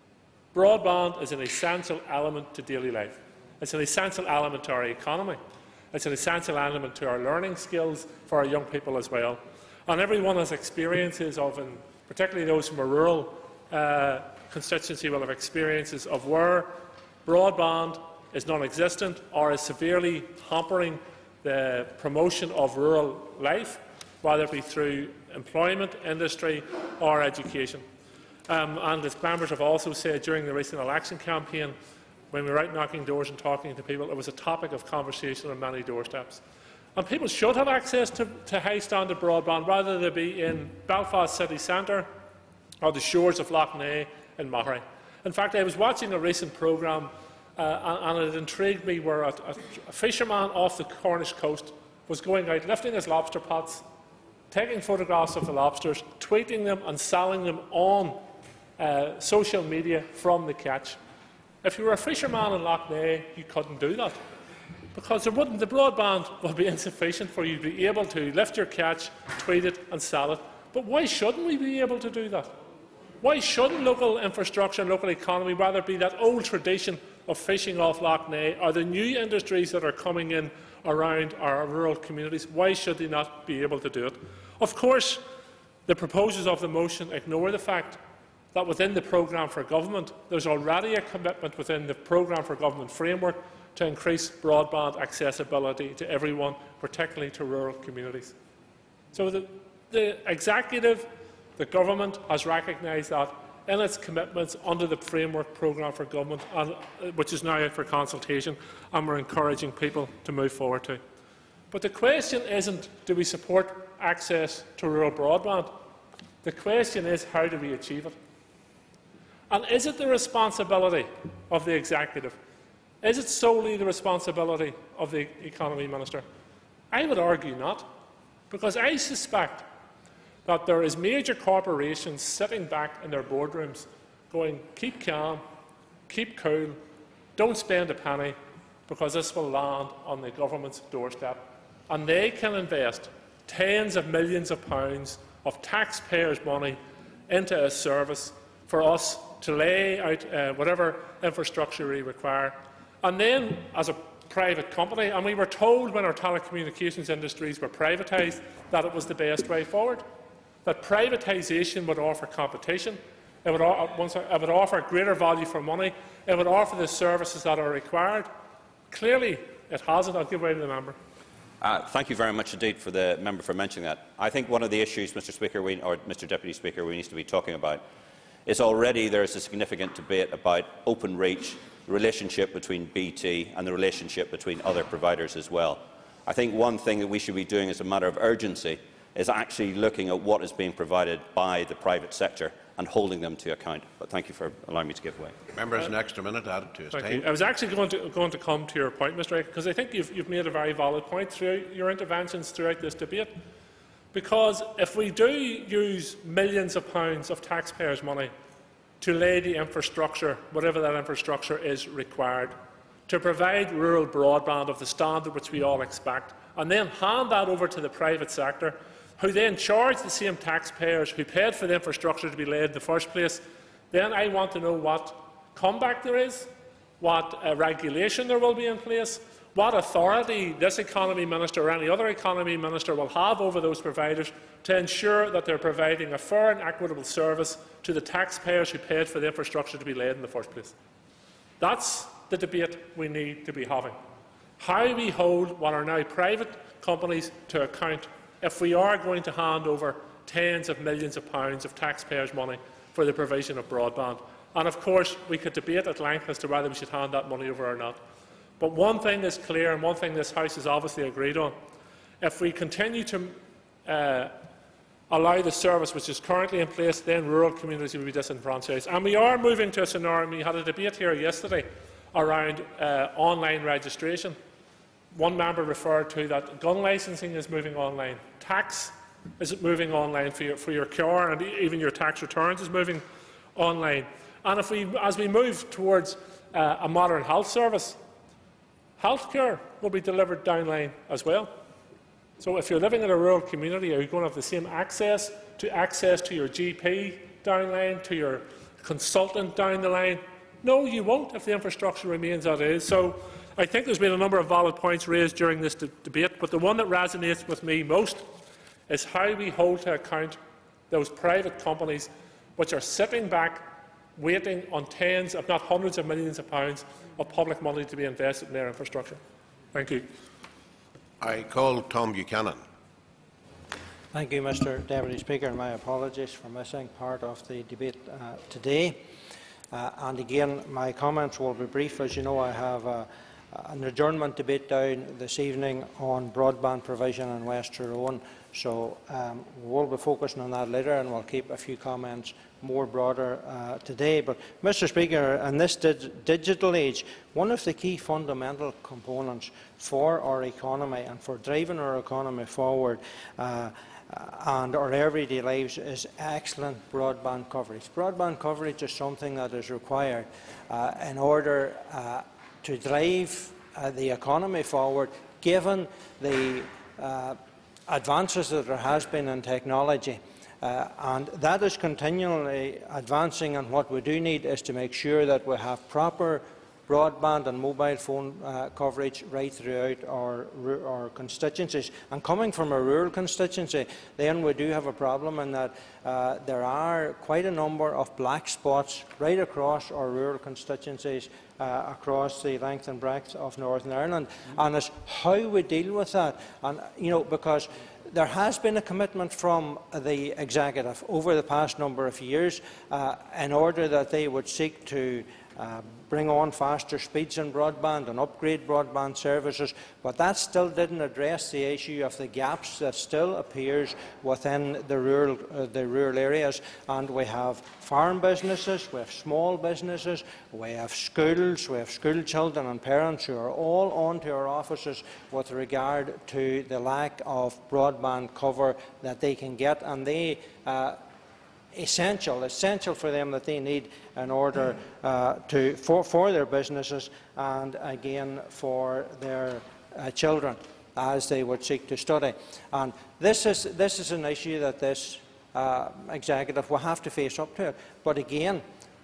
broadband is an essential element to daily life. It's an essential element to our economy. It's an essential element to our learning skills for our young people as well. And everyone has experiences of, and particularly those from a rural uh, constituency will have experiences of where broadband is non-existent or is severely hampering the promotion of rural life, whether it be through employment, industry or education. Um, and as members have also said during the recent election campaign, when we were out knocking doors and talking to people, it was a topic of conversation on many doorsteps. And people should have access to, to high-standard broadband, whether they be in Belfast city centre or the shores of Lough Neagh in Mahray. In fact, I was watching a recent programme uh, and it intrigued me where a, a, a fisherman off the Cornish coast was going out, lifting his lobster pots, taking photographs of the lobsters, tweeting them and selling them on uh, social media from the catch. If you were a fisherman in Lough Neagh, you couldn't do that, because there wouldn't, the broadband would be insufficient for you to be able to lift your catch, tweet it and sell it. But why shouldn't we be able to do that? Why shouldn't local infrastructure and local economy, whether it be that old tradition of fishing off Lough Neagh or the new industries that are coming in around our rural communities, why should they not be able to do it? Of course, the proposers of the motion ignore the fact that within the programme for government, there is already a commitment within the programme for government framework to increase broadband accessibility to everyone, particularly to rural communities. So the, the executive, the government, has recognised that in its commitments under the framework programme for government, and, uh, which is now out for consultation, and we're encouraging people to move forward to. But the question isn't, do we support access to rural broadband? The question is, how do we achieve it? And is it the responsibility of the executive? Is it solely the responsibility of the Economy Minister? I would argue not, because I suspect that there is major corporations sitting back in their boardrooms going, keep calm, keep cool, don't spend a penny, because this will land on the government's doorstep. And they can invest tens of millions of pounds of taxpayers' money into a service for us to lay out uh, whatever infrastructure we require. And then, as a private company, and we were told when our telecommunications industries were privatised that it was the best way forward, that privatisation would offer competition, it would, it would offer greater value for money, it would offer the services that are required. Clearly, it hasn't. I'll give way to the member. Uh, thank you very much indeed for the member for mentioning that. I think one of the issues, Mr Speaker, we, or Mr Deputy Speaker, we need to be talking about is already there is a significant debate about open reach, the relationship between B T and the relationship between other providers as well. I think one thing that we should be doing as a matter of urgency is actually looking at what is being provided by the private sector and holding them to account. But thank you for allowing me to give way. Member has an extra minute added to his Thank time. you. I was actually going to, going to come to your point, Mr Aiken, because I think you've, you've made a very valid point through your interventions throughout this debate. Because if we do use millions of pounds of taxpayers' money to lay the infrastructure, whatever that infrastructure is required, to provide rural broadband of the standard which we all expect, and then hand that over to the private sector, who then charge the same taxpayers who paid for the infrastructure to be laid in the first place, then I want to know what comeback there is, what uh, regulation there will be in place, what authority this economy minister or any other economy minister will have over those providers to ensure that they are providing a fair and equitable service to the taxpayers who paid for the infrastructure to be laid in the first place. That's the debate we need to be having. How we hold what are now private companies to account if we are going to hand over tens of millions of pounds of taxpayers' money for the provision of broadband. And of course, we could debate at length as to whether we should hand that money over or not. But one thing is clear, and one thing this House has obviously agreed on: if we continue to uh, allow the service which is currently in place, then rural communities will be disenfranchised. And we are moving to a scenario. We had a debate here yesterday around uh, online registration. One member referred to that gun licensing is moving online, tax is moving online for your, for your car, and even your tax returns is moving online. And if we, as we move towards uh, a modern health service, healthcare will be delivered downline as well. So if you're living in a rural community, are you going to have the same access to access to your G P downline, to your consultant down the line? No, you won't if the infrastructure remains as it is. So I think there's been a number of valid points raised during this de debate, but the one that resonates with me most is how we hold to account those private companies which are sitting back waiting on tens, if not hundreds of millions of pounds of public money to be invested in their infrastructure. Thank you. I call Tom Buchanan. Thank you, Mr Deputy Speaker, and my apologies for missing part of the debate uh, today. Uh, and again, my comments will be brief. As you know, I have uh, an adjournment debate down this evening on broadband provision in West Tyrone, so um, we'll be focusing on that later, and we'll keep a few comments more broader uh, today. But, Mr Speaker, in this dig digital age, one of the key fundamental components for our economy and for driving our economy forward uh, and our everyday lives is excellent broadband coverage. Broadband coverage is something that is required uh, in order uh, to drive uh, the economy forward, given the uh, advances that there has been in technology. Uh, and that is continually advancing, and what we do need is to make sure that we have proper broadband and mobile phone uh, coverage right throughout our, our constituencies. And coming from a rural constituency, then we do have a problem in that uh, there are quite a number of black spots right across our rural constituencies, uh, across the length and breadth of Northern Ireland. Mm-hmm. And it's how we deal with that. And, you know, because there has been a commitment from the executive over the past number of years uh, in order that they would seek to uh, bring on faster speeds in broadband and upgrade broadband services, but that still didn't address the issue of the gaps that still appears within the rural, uh, the rural areas. And we have farm businesses, we have small businesses, we have schools, we have school children and parents who are all on to our offices with regard to the lack of broadband cover that they can get, and they uh, essential, essential for them that they need in order uh, to for, for their businesses and again for their uh, children as they would seek to study. And this is this is an issue that this uh, executive will have to face up to. But again,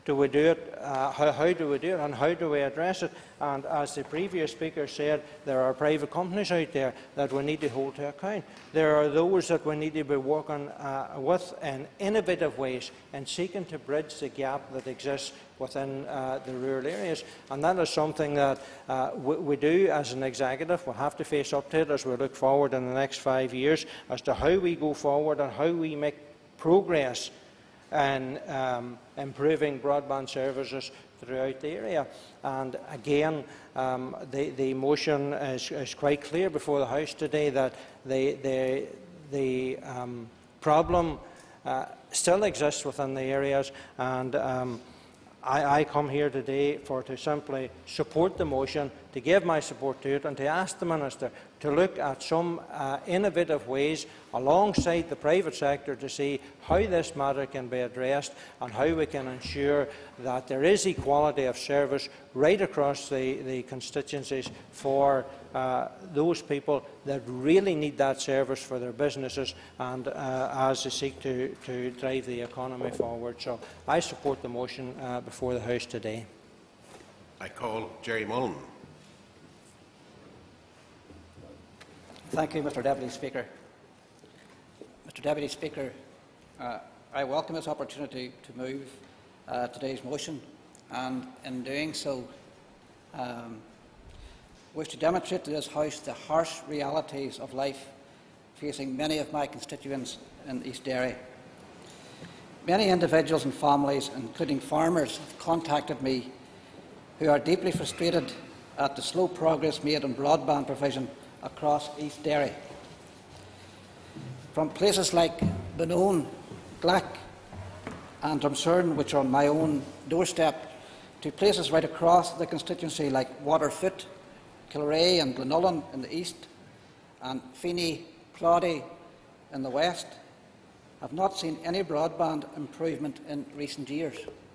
do we do it, uh, how, how do we do it, and how do we address it? And as the previous speaker said, there are private companies out there that we need to hold to account. There are those that we need to be working uh, with in innovative ways and seeking to bridge the gap that exists within uh, the rural areas. And that is something that uh, we, we do as an executive. We'll have to face up to it as we look forward in the next five years as to how we go forward and how we make progress in um, improving broadband services throughout the area. And again, um, the, the motion is, is quite clear before the House today that the, the, the um, problem uh, still exists within the areas, and um, I, I come here today for to simply support the motion, to give my support to it, and to ask the Minister to look at some uh, innovative ways alongside the private sector to see how this matter can be addressed and how we can ensure that there is equality of service right across the, the constituencies for uh, those people that really need that service for their businesses and uh, as they seek to, to drive the economy forward. So I support the motion uh, before the House today. I call Jerry Mullen. Thank you, Mr Deputy Speaker. Mr Deputy Speaker, uh, I welcome this opportunity to move uh, today's motion, and in doing so, um, wish to demonstrate to this House the harsh realities of life facing many of my constituents in East Derry. Many individuals and families, including farmers, have contacted me who are deeply frustrated at the slow progress made in broadband provision across East Derry. From places like Benone, Glack and Drumcerne, which are on my own doorstep, to places right across the constituency like Waterfoot, Kilrea and Glenullen in the east, and Feeney, Ploddy in the west, have not seen any broadband improvement in recent years.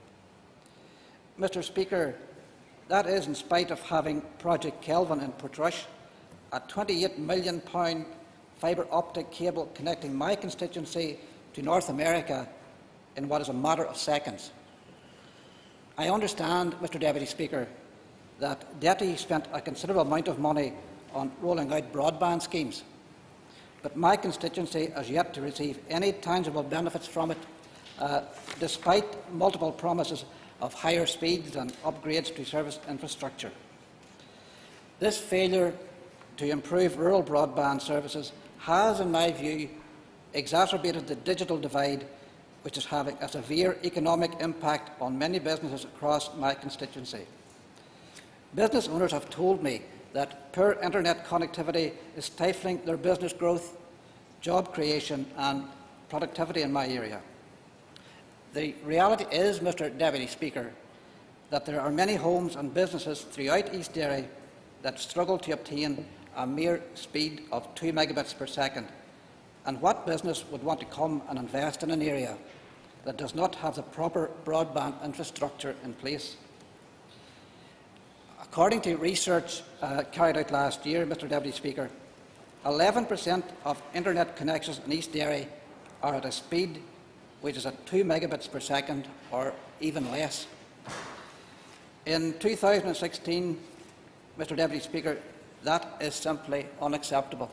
Mr Speaker, that is in spite of having Project Kelvin in Portrush, a twenty-eight million pound fibre optic cable connecting my constituency to North America in what is a matter of seconds. I understand, Mr Deputy Speaker, that D E T I spent a considerable amount of money on rolling out broadband schemes, but my constituency has yet to receive any tangible benefits from it, uh, despite multiple promises of higher speeds and upgrades to service infrastructure. This failure to improve rural broadband services has, in my view, exacerbated the digital divide, which is having a severe economic impact on many businesses across my constituency. Business owners have told me that poor internet connectivity is stifling their business growth, job creation and productivity in my area. The reality is, Mr Deputy Speaker, that there are many homes and businesses throughout East Derry that struggle to obtain a mere speed of two megabits per second. And what business would want to come and invest in an area that does not have the proper broadband infrastructure in place? According to research uh, carried out last year, Mr Deputy Speaker, eleven percent of internet connections in East Derry are at a speed which is at two megabits per second or even less. In two thousand sixteen, Mr Deputy Speaker, that is simply unacceptable.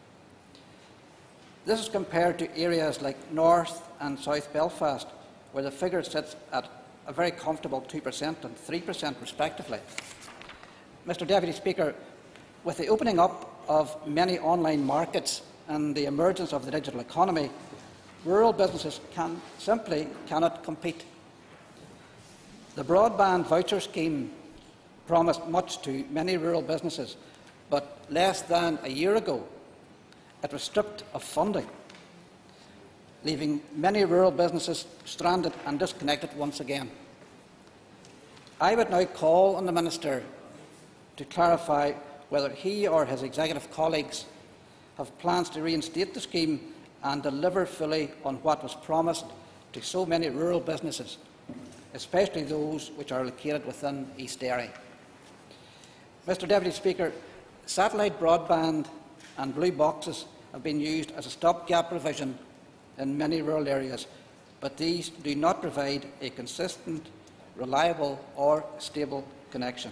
This is compared to areas like North and South Belfast, where the figure sits at a very comfortable two percent and three percent respectively. Mr Deputy Speaker, with the opening up of many online markets and the emergence of the digital economy, rural businesses can, simply cannot compete. The broadband voucher scheme promised much to many rural businesses, but less than a year ago it was stripped of funding, leaving many rural businesses stranded and disconnected once again. I would now call on the Minister to clarify whether he or his executive colleagues have plans to reinstate the scheme and deliver fully on what was promised to so many rural businesses, especially those which are located within East Derry. Mr Deputy Speaker, satellite broadband and blue boxes have been used as a stopgap provision in many rural areas, but these do not provide a consistent reliable or stable connection.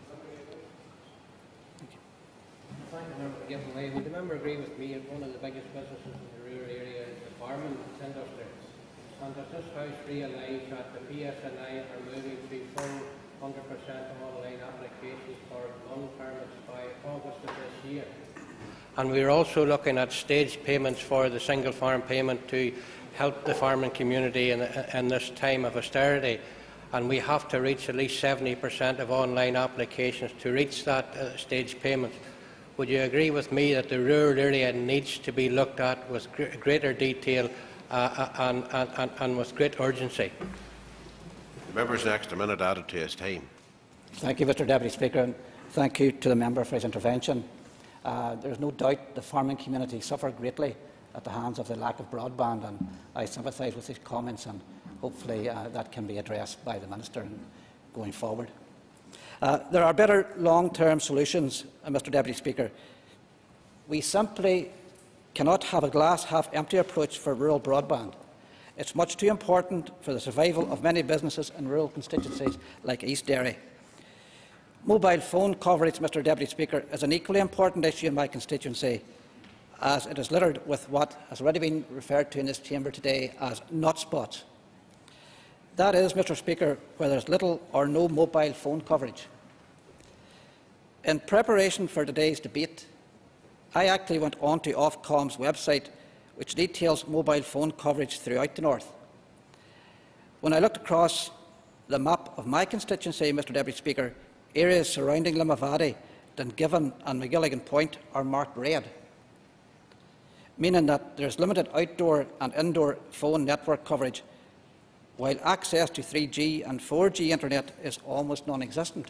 Thank the member for giving way. Would the member agree with me that one of the biggest businesses in the rural area is the farming industry? And does this House realise that the P S N I are moving to full one hundred percent online applications for loan permits by August of this year? And we are also looking at staged payments for the single farm payment to help the farming community in, in this time of austerity. And we have to reach at least seventy percent of online applications to reach that uh, staged payment. Would you agree with me that the rural area needs to be looked at with gr greater detail uh, and, and, and with great urgency? The member's next. A minute added to his time. Thank you, Mr Deputy Speaker, and thank you to the member for his intervention. Uh, there is no doubt the farming community suffer greatly at the hands of the lack of broadband, and I sympathise with his comments, and hopefully uh, that can be addressed by the Minister going forward. Uh, there are better long-term solutions, uh, Mr Deputy Speaker. We simply cannot have a glass-half-empty approach for rural broadband. It's much too important for the survival of many businesses in rural constituencies like East Derry. Mobile phone coverage, Mr Deputy Speaker, is an equally important issue in my constituency, as it is littered with what has already been referred to in this chamber today as not spots. That is, Mr Speaker, where there is little or no mobile phone coverage. In preparation for today's debate, I actually went onto Ofcom's website, which details mobile phone coverage throughout the north. When I looked across the map of my constituency, Mr Deputy Speaker, areas surrounding Limavady, Dungiven and McGilligan Point are marked red, meaning that there is limited outdoor and indoor phone network coverage, while access to three G and four G internet is almost non-existent.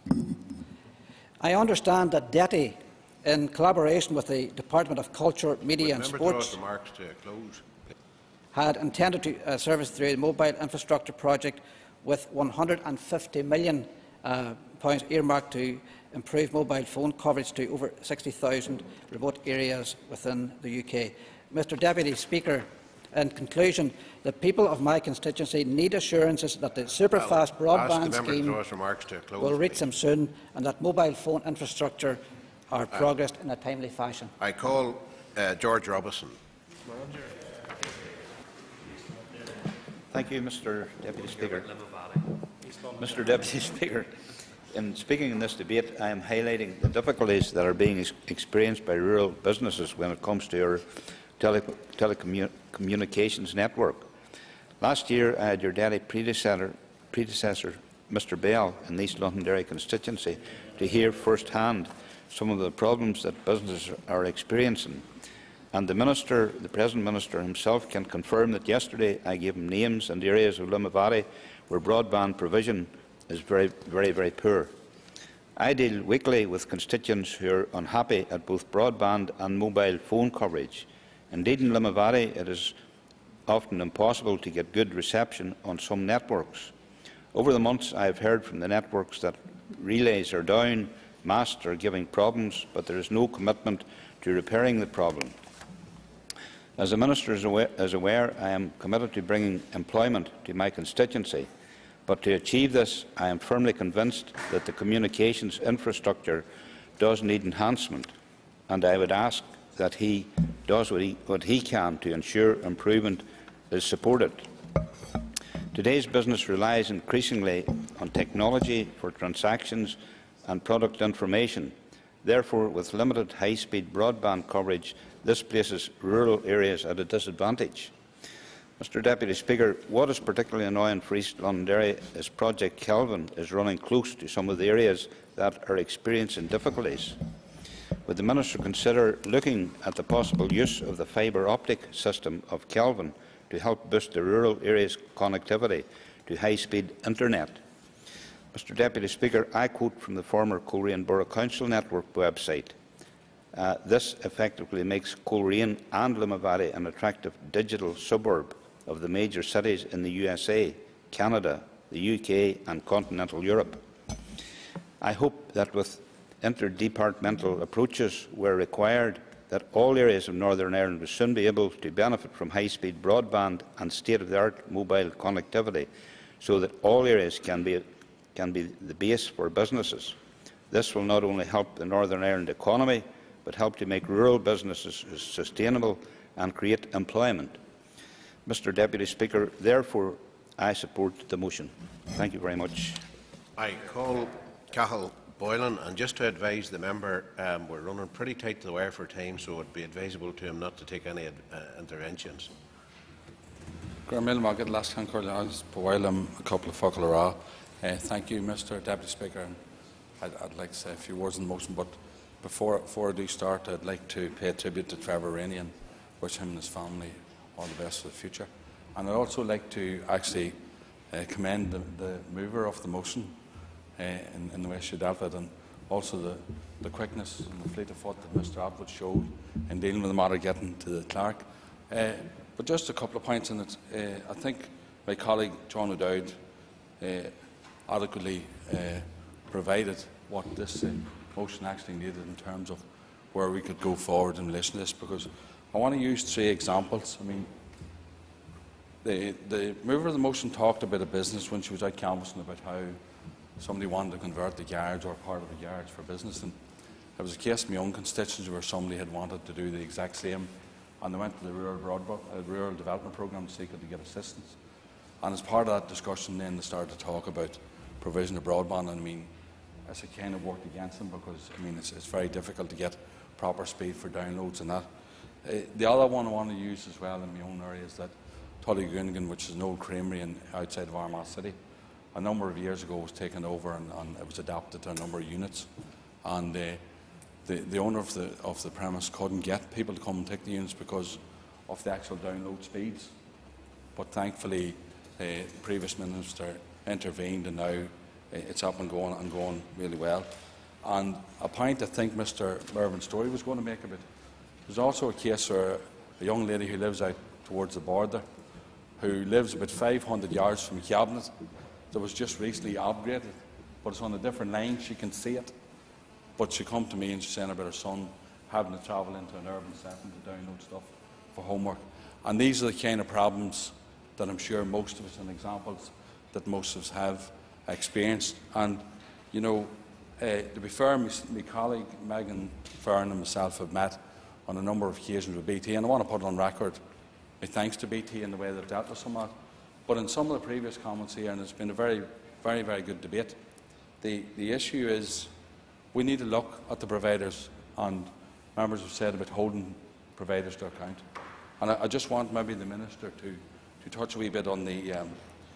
I understand that D E T I, in collaboration with the Department of Culture, Media and Sports, had intended to uh, service through the mobile infrastructure project with one hundred and fifty million uh, pounds earmarked to improve mobile phone coverage to over sixty thousand remote areas within the U K. Mr Deputy Speaker, in conclusion, the people of my constituency need assurances that the superfast broadband scheme will reach them soon, and that mobile phone infrastructure are progressed in a timely fashion. I call uh, George Robison. Thank you, Mr Deputy Speaker. Mr Deputy Speaker, in speaking in this debate, I am highlighting the difficulties that are being ex experienced by rural businesses when it comes to our tele telecommunications network. Last year, I had your daddy predecessor, predecessor Mr Bell, in the East Londonderry constituency, to hear first-hand some of the problems that businesses are experiencing. And the Minister, the present Minister himself, can confirm that yesterday I gave him names and areas of Limavady where broadband provision is very, very, very poor. I deal weekly with constituents who are unhappy at both broadband and mobile phone coverage. Indeed, in Limavady, it is often impossible to get good reception on some networks. Over the months, I have heard from the networks that relays are down, masts are giving problems, but there is no commitment to repairing the problem. As the Minister is aware, is aware, I am committed to bringing employment to my constituency. But to achieve this, I am firmly convinced that the communications infrastructure does need enhancement, and I would ask that he does what he, what he can to ensure improvement is supported. Today's business relies increasingly on technology for transactions and product information. Therefore, with limited high-speed broadband coverage, this places rural areas at a disadvantage. Mr Deputy Speaker, what is particularly annoying for East Londonderry is Project Kelvin is running close to some of the areas that are experiencing difficulties. Would the Minister consider looking at the possible use of the fibre optic system of Kelvin to help boost the rural areas' connectivity to high-speed internet? Mr Deputy Speaker, I quote from the former Coleraine Borough Council Network website. Uh, this effectively makes Coleraine and Limavady an attractive digital suburb of the major cities in the U S A, Canada, the U K and continental Europe. I hope that with interdepartmental approaches where required, that all areas of Northern Ireland will soon be able to benefit from high-speed broadband and state-of-the-art mobile connectivity so that all areas can be, can be the base for businesses. This will not only help the Northern Ireland economy, but help to make rural businesses sustainable and create employment. Mr Deputy Speaker, therefore I support the motion. Thank you very much. I call Cathal Boylan, and just to advise the member, um, we're running pretty tight to the wire for time, so it would be advisable to him not to take any uh, interventions. Gormil last can Boylan, a couple of Focal uh, Thank you, Mr Deputy Speaker. I'd, I'd like to say a few words on the motion, but before, before I do start, I'd like to pay tribute to Trevor Rainey and wish him and his family all the best for the future. And I'd also like to actually uh, commend the, the mover of the motion uh, in, in the way she dealt with it, and also the, the quickness and the fleet of foot that Mr Atwood showed in dealing with the matter getting to the clerk. Uh, but just a couple of points in it. Uh, I think my colleague John O'Dowd uh, adequately uh, provided what this uh, motion actually needed in terms of where we could go forward in relation to this, because I want to use three examples. I mean, the, the mover of the motion talked about a business when she was out canvassing about how somebody wanted to convert the yards or part of the yards for business. And there was a case in my own constituency where somebody had wanted to do the exact same, and they went to the Rural, Broadband, uh, Rural Development Programme to see could they get assistance. And as part of that discussion, then they started to talk about provision of broadband. And I mean, as it kind of worked against them, because I mean it's, it's very difficult to get proper speed for downloads and that. Uh, the other one I want to use as well in my own area is that Tullygungan, which is an old creamery in, outside of Armagh City, a number of years ago was taken over and, and it was adapted to a number of units. And uh, the, the owner of the, of the premise couldn't get people to come and take the units because of the actual download speeds. But thankfully, uh, the previous minister intervened, and now uh, it's up and going and going really well. And a point I think Mr Mervyn Story was going to make of it, there's also a case where a young lady who lives out towards the border, who lives about five hundred yards from a cabinet, that was just recently upgraded, but it's on a different line, she can see it. But she come to me and she's saying about her son having to travel into an urban setting to download stuff for homework. And these are the kind of problems that I'm sure most of us, and examples that most of us have experienced. And, you know, uh, to be fair, my, my colleague Megan Fern and myself have met on a number of occasions with B T, and I want to put it on record my thanks to B T in the way they've dealt with some of that. But in some of the previous comments here, and it's been a very, very, very good debate, the, the issue is we need to look at the providers, and members have said about holding providers to account. And I, I just want maybe the Minister to, to touch a wee bit on the, um,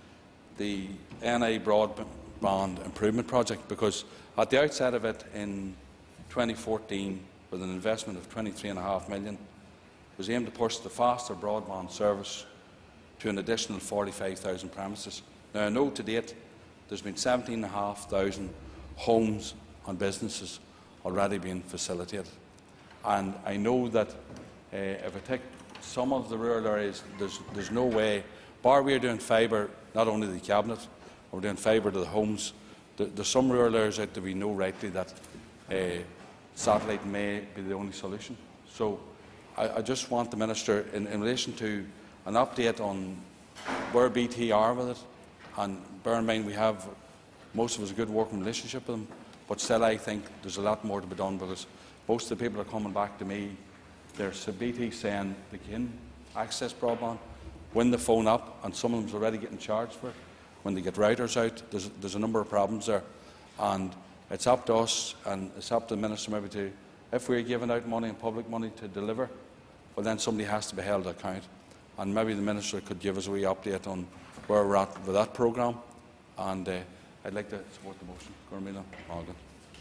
the N I Broadband Improvement Project, because at the outset of it in twenty fourteen, with an investment of twenty-three point five million, was aimed to push the faster broadband service to an additional forty-five thousand premises. Now, I know to date there's been seventeen thousand five hundred homes and businesses already being facilitated. And I know that uh, if I take some of the rural areas, there's, there's no way, bar we are doing fibre not only to the cabinet, we're doing fibre to the homes, there, there's some rural areas out there we know rightly that uh, satellite may be the only solution. So I, I just want the Minister, in, in relation to an update on where B T are with it, and bear in mind we have, most of us, a good working relationship with them, but still I think there's a lot more to be done, because most of the people are coming back to me, there's B T saying they can access broadband, when the phone up, and some of them's already getting charged for it. When they get routers out, there's, there's a number of problems there, and it's up to us, and it's up to the Minister maybe to, if we're giving out money and public money to deliver, well then somebody has to be held to account. And maybe the Minister could give us a wee update on where we're at with that programme. And uh, I'd like to support the motion. Gormila Morgan.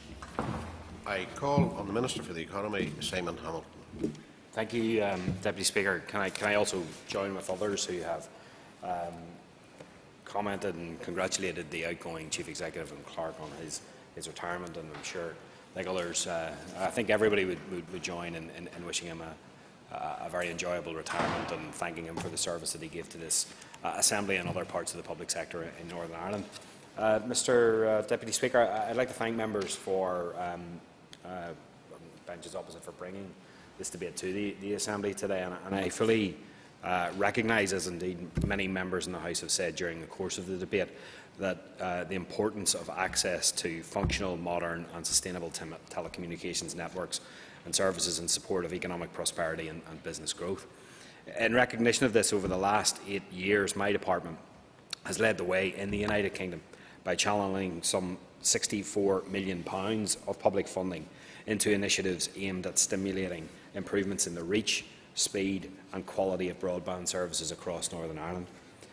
I call on the Minister for the Economy, Simon Hamilton. Thank you, um, Deputy Speaker. Can I, can I also join with others who have um, commented and congratulated the outgoing Chief Executive and Clerk on his, his retirement, and I'm sure, like others, uh, I think everybody would, would, would join in, in, in wishing him a a very enjoyable retirement and thanking him for the service that he gave to this uh, Assembly and other parts of the public sector in Northern Ireland. Uh, Mr uh, Deputy Speaker, I'd like to thank members for um, uh, benches opposite for bringing this debate to the, the Assembly today, and, and I fully uh, recognise, as indeed many members in the House have said during the course of the debate, that uh, the importance of access to functional, modern and sustainable tele telecommunications networks and services in support of economic prosperity and, and business growth. In recognition of this, over the last eight years, my department has led the way in the United Kingdom by channeling some sixty-four million pounds of public funding into initiatives aimed at stimulating improvements in the reach, speed and quality of broadband services across Northern Ireland.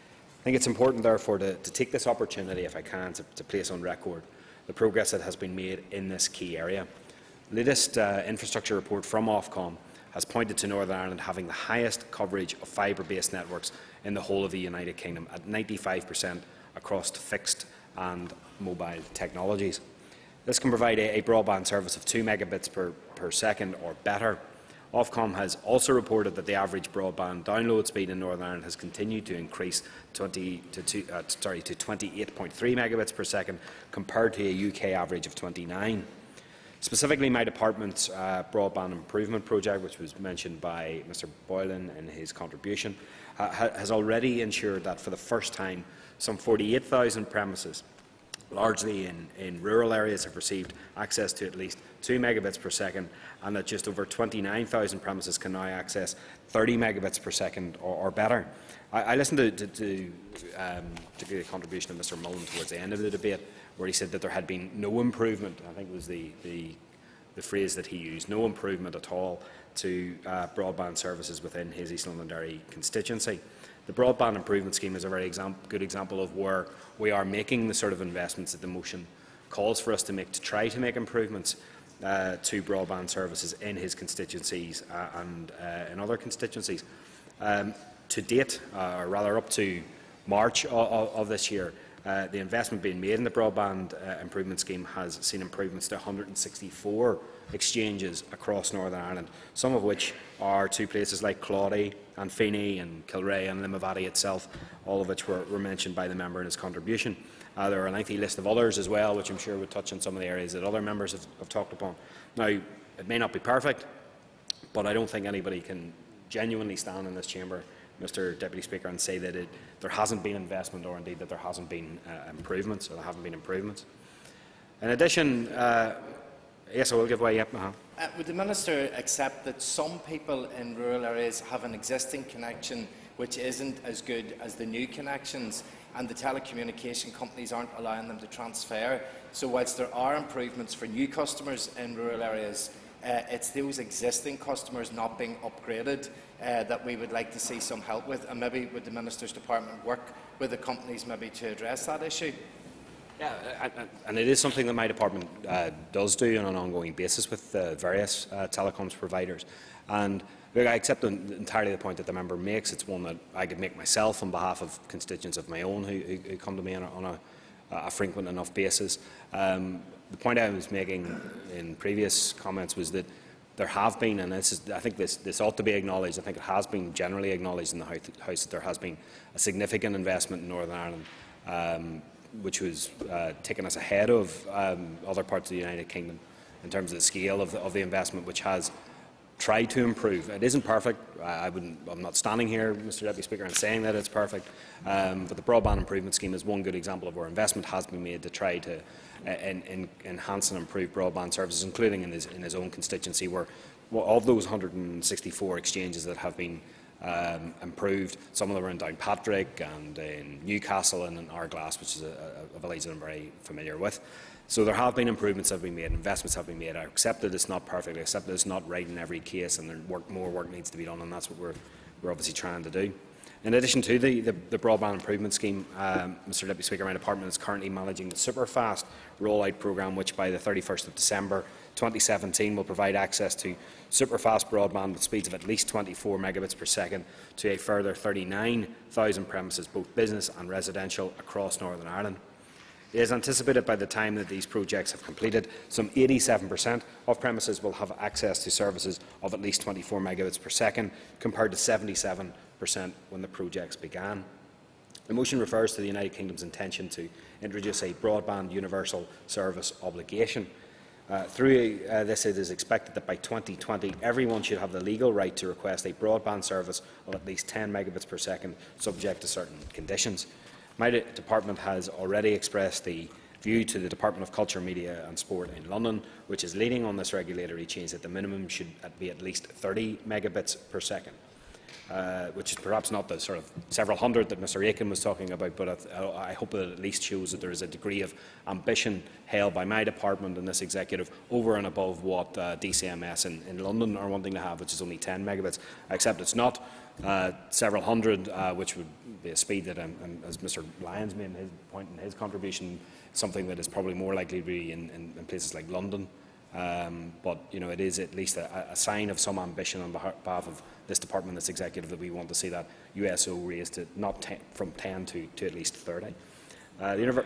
I think it's important, therefore, to, to take this opportunity, if I can, to, to place on record the progress that has been made in this key area. The latest uh, infrastructure report from Ofcom has pointed to Northern Ireland having the highest coverage of fibre-based networks in the whole of the United Kingdom, at ninety-five percent across fixed and mobile technologies. This can provide a, a broadband service of two megabits per, per second or better. Ofcom has also reported that the average broadband download speed in Northern Ireland has continued to increase twenty to, two, uh, sorry, to twenty-eight point three megabits per second, compared to a U K average of twenty-nine. Specifically, my department's uh, broadband improvement project, which was mentioned by Mr Boylan in his contribution, uh, ha has already ensured that for the first time some forty-eight thousand premises, largely in, in rural areas, have received access to at least two megabits per second, and that just over twenty-nine thousand premises can now access thirty megabits per second or, or better. I, I listened to, to, to, um, to the contribution of Mr Mullen towards the end of the debate, where he said that there had been no improvement, I think was the, the, the phrase that he used, no improvement at all to uh, broadband services within his East Londonderry constituency. The Broadband Improvement Scheme is a very exam good example of where we are making the sort of investments that the motion calls for us to make, to try to make improvements uh, to broadband services in his constituencies uh, and uh, in other constituencies. Um, to date, uh, or rather up to March of, of this year, uh, the investment being made in the Broadband uh, Improvement Scheme has seen improvements to one hundred sixty-four exchanges across Northern Ireland, some of which are to places like Claudy and Feeney and Kilrea and Limavady itself, all of which were, were mentioned by the member in his contribution. Uh, there are a lengthy list of others as well, which I'm sure would touch on some of the areas that other members have, have talked upon. Now, it may not be perfect, but I don't think anybody can genuinely stand in this chamber, Mr Deputy Speaker, and say that it, there hasn't been investment, or indeed that there hasn't been uh, improvements, or there haven't been improvements. In addition, uh, yes, I will give way. Yep. Uh-huh. Uh, would the Minister accept that some people in rural areas have an existing connection which isn't as good as the new connections, and the telecommunication companies aren't allowing them to transfer? So whilst there are improvements for new customers in rural areas, uh, it's those existing customers not being upgraded uh, that we would like to see some help with, and maybe would the Minister's department work with the companies maybe to address that issue? Yeah, and it is something that my department uh, does do on an ongoing basis with uh, various uh, telecoms providers. And look, I accept entirely the point that the member makes. It's one that I could make myself on behalf of constituents of my own who, who come to me on a, on a, a frequent enough basis. Um, the point I was making in previous comments was that there have been, and this is, I think this, this ought to be acknowledged, I think it has been generally acknowledged in the House that there has been a significant investment in Northern Ireland, um, which was uh, taken us ahead of um, other parts of the United Kingdom in terms of the scale of the, of the investment, which has tried to improve. It isn't perfect. I wouldn't, I'm not standing here, Mr Deputy Speaker, and saying that it's perfect, um, but the Broadband Improvement Scheme is one good example of where investment has been made to try to uh, in, in, enhance and improve broadband services, including in his, in his own constituency, where well, of those one hundred sixty-four exchanges that have been Um, improved, some of them are in Downpatrick and in Newcastle and in Arglass, which is a, a, a village that I'm very familiar with. So there have been improvements that have been made, investments have been made. I accept that it's not perfect, I accept that it's not right in every case, and there work, more work needs to be done, and that's what we're, we're obviously trying to do. In addition to the, the, the Broadband Improvement Scheme, um, Mr Deputy Speaker, my department is currently managing the Superfast rollout programme, which by the thirty-first of December twenty seventeen will provide access to superfast broadband with speeds of at least twenty-four megabits per second to a further thirty-nine thousand premises, both business and residential, across Northern Ireland. It is anticipated by the time that these projects have completed, some eighty-seven percent of premises will have access to services of at least twenty-four megabits per second, compared to seventy-seven percent when the projects began. The motion refers to the United Kingdom's intention to introduce a broadband universal service obligation. Uh, through uh, this, it is expected that by twenty twenty, everyone should have the legal right to request a broadband service of at least ten megabits per second, subject to certain conditions. My de department has already expressed the view to the Department of Culture, Media and Sport in London, which is leading on this regulatory change, that the minimum should be at least thirty megabits per second. Uh, which is perhaps not the sort of several hundred that Mr Aiken was talking about, but I, I hope that it at least shows that there is a degree of ambition held by my department and this executive over and above what uh, D C M S in, in London are wanting to have, which is only ten megabits. I accept it's not uh, several hundred, uh, which would be a speed that, um, um, as Mr Lyons made his point in his contribution, something that is probably more likely to be in, in, in places like London. Um, but you know, it is at least a, a sign of some ambition on behalf of this department, this executive, that we want to see that U S O raised to not ten, from ten to, to at least thirty. Uh, the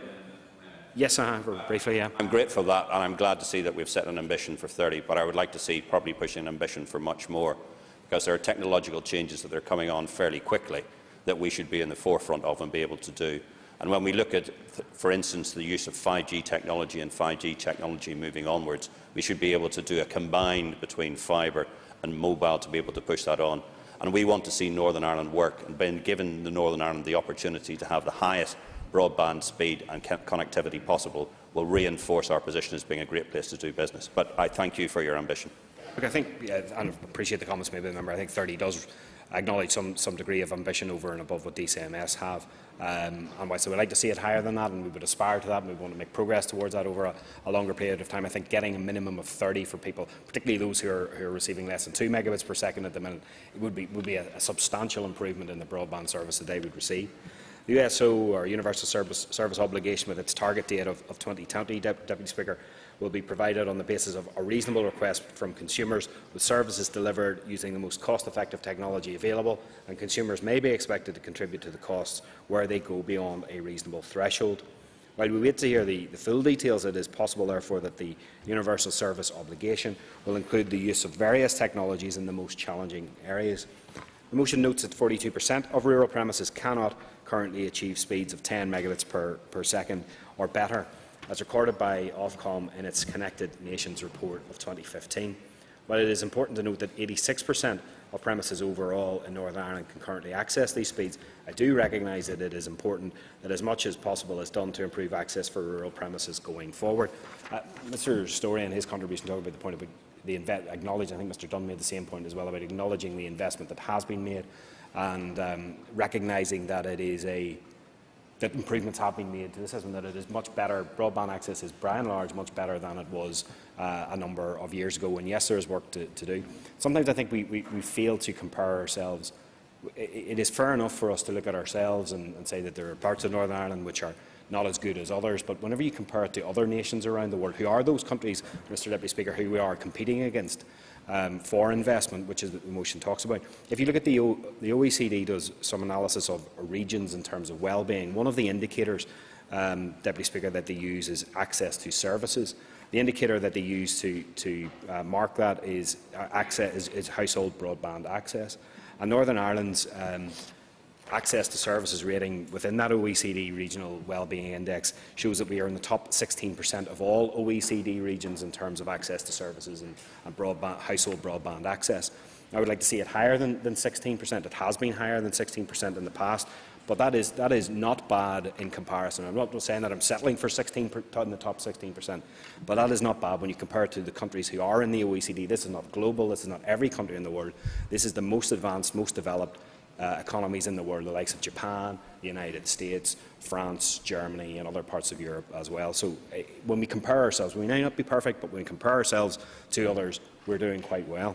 yes, uh, briefly, yeah. I'm grateful for that, and I'm glad to see that we've set an ambition for thirty. But I would like to see probably pushing an ambition for much more, because there are technological changes that are coming on fairly quickly that we should be in the forefront of and be able to do. And when we look at, for instance, the use of five G technology and five G technology moving onwards, we should be able to do a combined between fibre and mobile to be able to push that on. And we want to see Northern Ireland work, and been given the Northern Ireland the opportunity to have the highest broadband speed and connectivity possible, will reinforce our position as being a great place to do business. But I thank you for your ambition. Look, I think, yeah, and I appreciate the comments made by the member. I think thirty does acknowledge some, some degree of ambition over and above what D C M S have. Um, and whilst I would like to see it higher than that, and we would aspire to that, and we want to make progress towards that over a, a longer period of time, I think getting a minimum of thirty for people, particularly those who are, who are receiving less than two megabits per second at the minute, it would be, would be a, a substantial improvement in the broadband service that they would receive. The U S O, or Universal Service, Service Obligation, with its target date of, of twenty twenty, Deputy Speaker, will be provided on the basis of a reasonable request from consumers, with services delivered using the most cost-effective technology available, and consumers may be expected to contribute to the costs where they go beyond a reasonable threshold. While we wait to hear the, the full details, it is possible, therefore, that the Universal Service Obligation will include the use of various technologies in the most challenging areas. The motion notes that forty-two percent of rural premises cannot currently achieve speeds of ten megabits per, per second or better, as recorded by Ofcom in its Connected Nations report of twenty fifteen. While it is important to note that eighty-six percent of premises overall in Northern Ireland can currently access these speeds, I do recognise that it is important that as much as possible is done to improve access for rural premises going forward. Uh, Mr Story in his contribution talked about the point about the acknowledge, I think Mr Dunn made the same point as well, about acknowledging the investment that has been made, and um, recognising that it is a that improvements have been made to the system, that it is much better. Broadband access is, by and large, much better than it was uh, a number of years ago. And yes, there is work to, to do. Sometimes I think we, we, we fail to compare ourselves. It, it is fair enough for us to look at ourselves and, and say that there are parts of Northern Ireland which are not as good as others, but whenever you compare it to other nations around the world, who are those countries, Mr Deputy Speaker, who we are competing against um, for investment, which is what the motion talks about. If you look at the, o the O E C D does some analysis of regions in terms of well-being. One of the indicators, um, Deputy Speaker, that they use is access to services. The indicator that they use to, to uh, mark that is, uh, access, is, is household broadband access. And Northern Ireland's um, access to services rating within that O E C D Regional Wellbeing Index shows that we are in the top sixteen percent of all O E C D regions in terms of access to services and, and broadband, household broadband access. I would like to see it higher than, than sixteen percent. It has been higher than sixteen percent in the past, but that is, that is not bad in comparison. I'm not saying that I'm settling for sixteen per, in the top sixteen percent, but that is not bad when you compare it to the countries who are in the O E C D. This is not global. This is not every country in the world. This is the most advanced, most developed Uh, economies in the world, the likes of Japan, the United States, France, Germany and other parts of Europe as well. So uh, when we compare ourselves, we may not be perfect, but when we compare ourselves to others, we're doing quite well.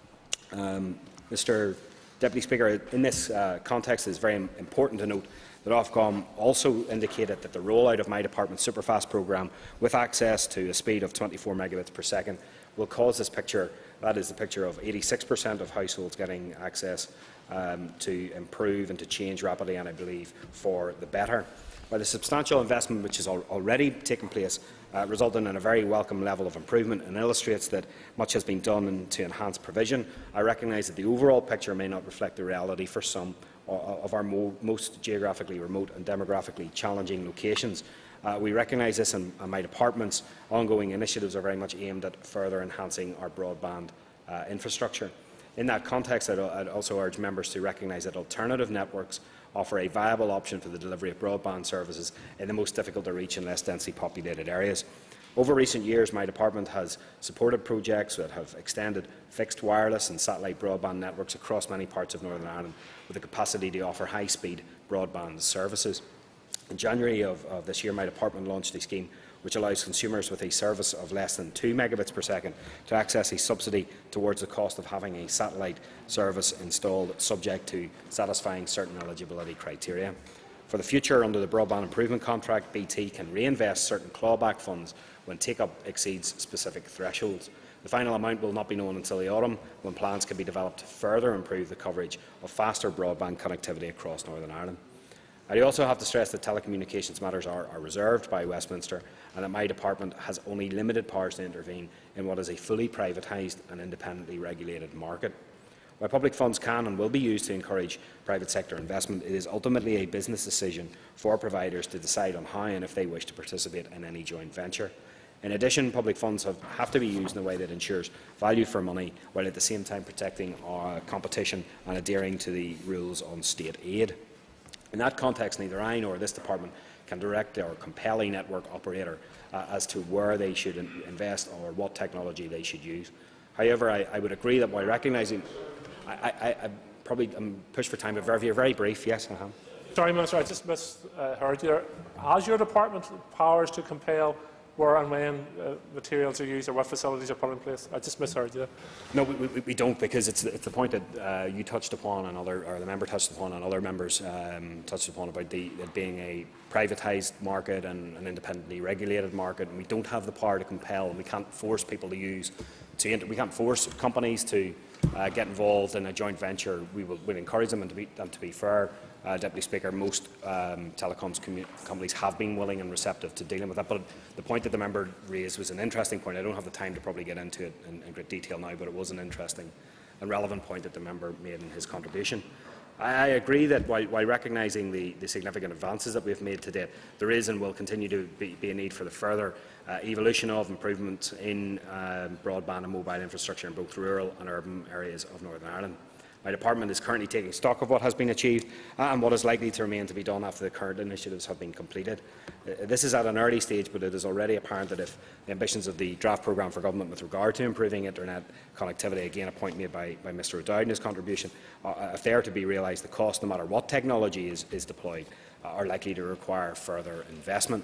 Um, Mr Deputy Speaker, in this uh, context, it is very important to note that Ofcom also indicated that the rollout of my department's Superfast programme with access to a speed of twenty-four megabits per second will cause this picture, that is the picture of eighty-six percent of households getting access um, to improve and to change rapidly, and I believe for the better. While the substantial investment which has al already taken place uh, resulted in a very welcome level of improvement and illustrates that much has been done to enhance provision, I recognise that the overall picture may not reflect the reality for some of our mo most geographically remote and demographically challenging locations. Uh, we recognise this, and, and my department's ongoing initiatives are very much aimed at further enhancing our broadband uh, infrastructure. In that context, I'd, I'd also urge members to recognise that alternative networks offer a viable option for the delivery of broadband services in the most difficult to reach and less densely populated areas. Over recent years, my department has supported projects that have extended fixed wireless and satellite broadband networks across many parts of Northern Ireland with the capacity to offer high-speed broadband services. In January of, of this year, my department launched a scheme which allows consumers with a service of less than two megabits per second to access a subsidy towards the cost of having a satellite service installed, subject to satisfying certain eligibility criteria. For the future, under the Broadband Improvement Contract, B T can reinvest certain clawback funds when take-up exceeds specific thresholds. The final amount will not be known until the autumn, when plans can be developed to further improve the coverage of faster broadband connectivity across Northern Ireland. I also have to stress that telecommunications matters are, are reserved by Westminster, and that my department has only limited powers to intervene in what is a fully privatised and independently regulated market. While public funds can and will be used to encourage private sector investment, it is ultimately a business decision for providers to decide on how and if they wish to participate in any joint venture. In addition, public funds have, have to be used in a way that ensures value for money, while at the same time protecting our competition and adhering to the rules on state aid. In that context, neither I nor this department can direct or compel a network operator uh, as to where they should in invest or what technology they should use. However, I, I would agree that while recognising, I, I, I probably I'm pushed for time, but very, very brief. Yes, I am. Sorry, Minister, I just misheard you there. Has your department powers to compel where and when uh, materials are used or what facilities are put in place? I just misheard you there. No, we, we, we don't, because it's, it's the point that uh, you touched upon, and other, or the member touched upon, and other members um, touched upon about the, it being a privatised market and an independently regulated market, and we don't have the power to compel, and we can't force people to use. To inter we can't force companies to uh, get involved in a joint venture. We will we'll encourage them, and to be, and to be fair, Uh, Deputy Speaker, most um, telecoms companies have been willing and receptive to dealing with that. But the point that the member raised was an interesting point. I don't have the time to probably get into it in, in great detail now, but it was an interesting and relevant point that the member made in his contribution. I, I agree that while, while recognising the, the significant advances that we have made to date, there is and will continue to be, be a need for the further uh, evolution of improvements in uh, broadband and mobile infrastructure in both rural and urban areas of Northern Ireland. My department is currently taking stock of what has been achieved and what is likely to remain to be done after the current initiatives have been completed. Uh, this is at an early stage, but it is already apparent that if the ambitions of the draft programme for government with regard to improving internet connectivity, again a point made by, by Mr O'Dowd in his contribution, uh, if they are to be realised, the cost, no matter what technology is, is deployed, uh, are likely to require further investment.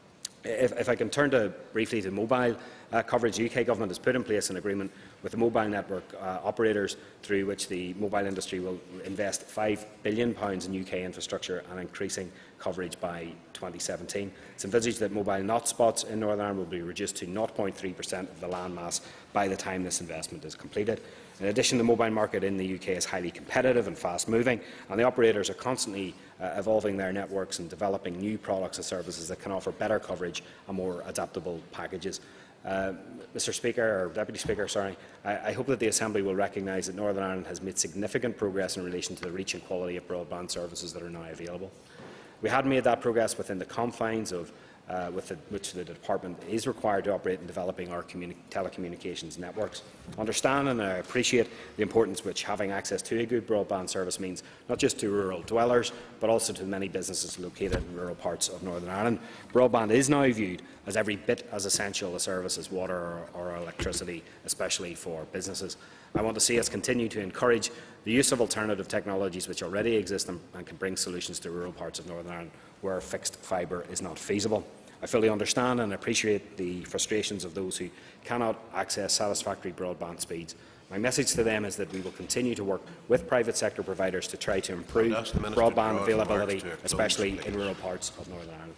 If, if I can turn to, briefly to mobile uh, coverage, the U K Government has put in place an agreement with the mobile network uh, operators through which the mobile industry will invest five billion pounds in U K infrastructure and increasing coverage by twenty seventeen. It's envisaged that mobile not spots in Northern Ireland will be reduced to zero point three percent of the land mass by the time this investment is completed. In addition, the mobile market in the U K is highly competitive and fast-moving, and the operators are constantly uh, evolving their networks and developing new products and services that can offer better coverage and more adaptable packages. Uh, Mr Speaker, or Deputy Speaker, sorry, I, I hope that the Assembly will recognise that Northern Ireland has made significant progress in relation to the reach and quality of broadband services that are now available. We had made that progress within the confines of Uh, with the, which the Department is required to operate in developing our telecommunications networks. Understand and I appreciate the importance which having access to a good broadband service means, not just to rural dwellers, but also to many businesses located in rural parts of Northern Ireland. Broadband is now viewed as every bit as essential a service as water or, or electricity, especially for businesses. I want to see us continue to encourage the use of alternative technologies which already exist and, and can bring solutions to rural parts of Northern Ireland where fixed fibre is not feasible. I fully understand and appreciate the frustrations of those who cannot access satisfactory broadband speeds. My message to them is that we will continue to work with private sector providers to try to improve broadband availability, especially in rural parts of Northern Ireland.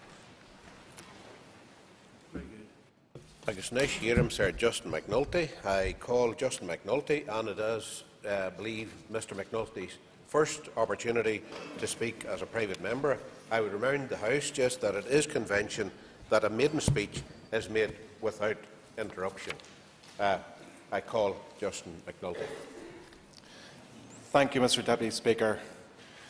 Agus Nish, Yerim Sir Justin McNulty. I call Justin McNulty, and it is, I uh, believe, Mr McNulty's first opportunity to speak as a private member. I would remind the House just that it is convention that a maiden speech is made without interruption. Uh, I call Justin McNulty. Thank you, Mr Deputy Speaker.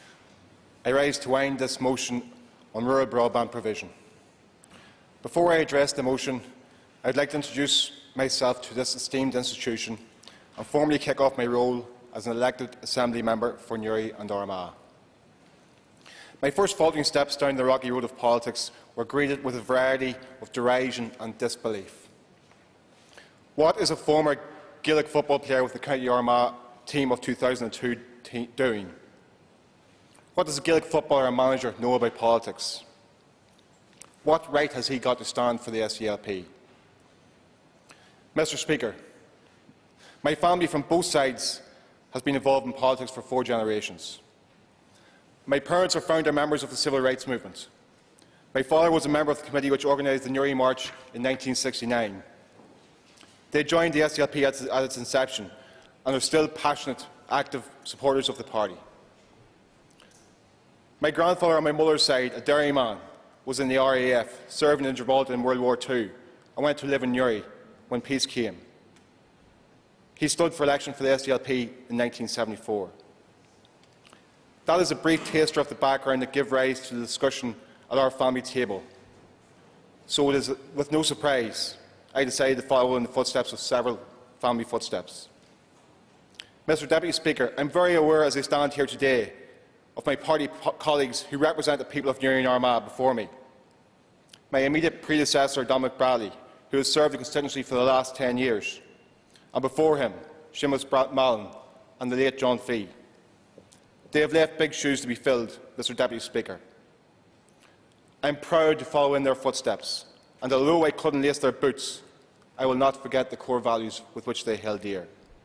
I rise to wind this motion on rural broadband provision. Before I address the motion, I would like to introduce myself to this esteemed institution and formally kick off my role as an elected Assembly member for Newry and Armagh. My first faltering steps down the rocky road of politics were greeted with a variety of derision and disbelief. What is a former Gaelic football player with the County Armagh team of two thousand two doing? What does a Gaelic footballer and manager know about politics? What right has he got to stand for the S D L P? Mr Speaker, my family from both sides has been involved in politics for four generations. My parents are founder members of the Civil Rights Movement. My father was a member of the committee which organised the Newry March in nineteen sixty-nine. They joined the S D L P at, at its inception and are still passionate, active supporters of the party. My grandfather on my mother's side, a dairyman, was in the R A F, serving in Gibraltar in World War Two, and went to live in Newry when peace came. He stood for election for the S D L P in nineteen seventy-four. That is a brief taster of the background that gave rise to the discussion at our family table. So it is with no surprise I decided to follow in the footsteps of several family footsteps. Mr Deputy Speaker, I am very aware as I stand here today of my party colleagues who represent the people of Newry and Armagh before me. My immediate predecessor, Dominic Bradley, who has served the constituency for the last ten years, and before him, Seamus Mallon and the late John Fee. They have left big shoes to be filled, Mr Deputy Speaker. I am proud to follow in their footsteps, and although I couldn't lace their boots, I will not forget the core values with which they held dear.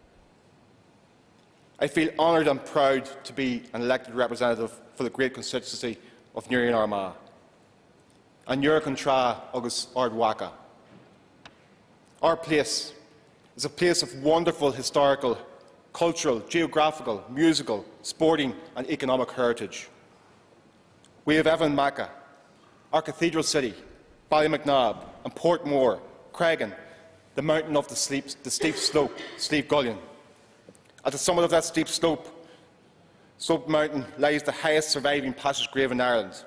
I feel honoured and proud to be an elected representative for the great constituency of Newry and Armagh. And Newry Contra agus Ardwaka. Our place is a place of wonderful historical, cultural, geographical, musical, sporting and economic heritage. We have Evan Maca, our cathedral city, Ballymacnabb and Portmore, Cregan, the mountain of the, sleep, the steep slope, Slieve Gullion. At the summit of that steep slope, slope mountain lies the highest surviving passage grave in Ireland,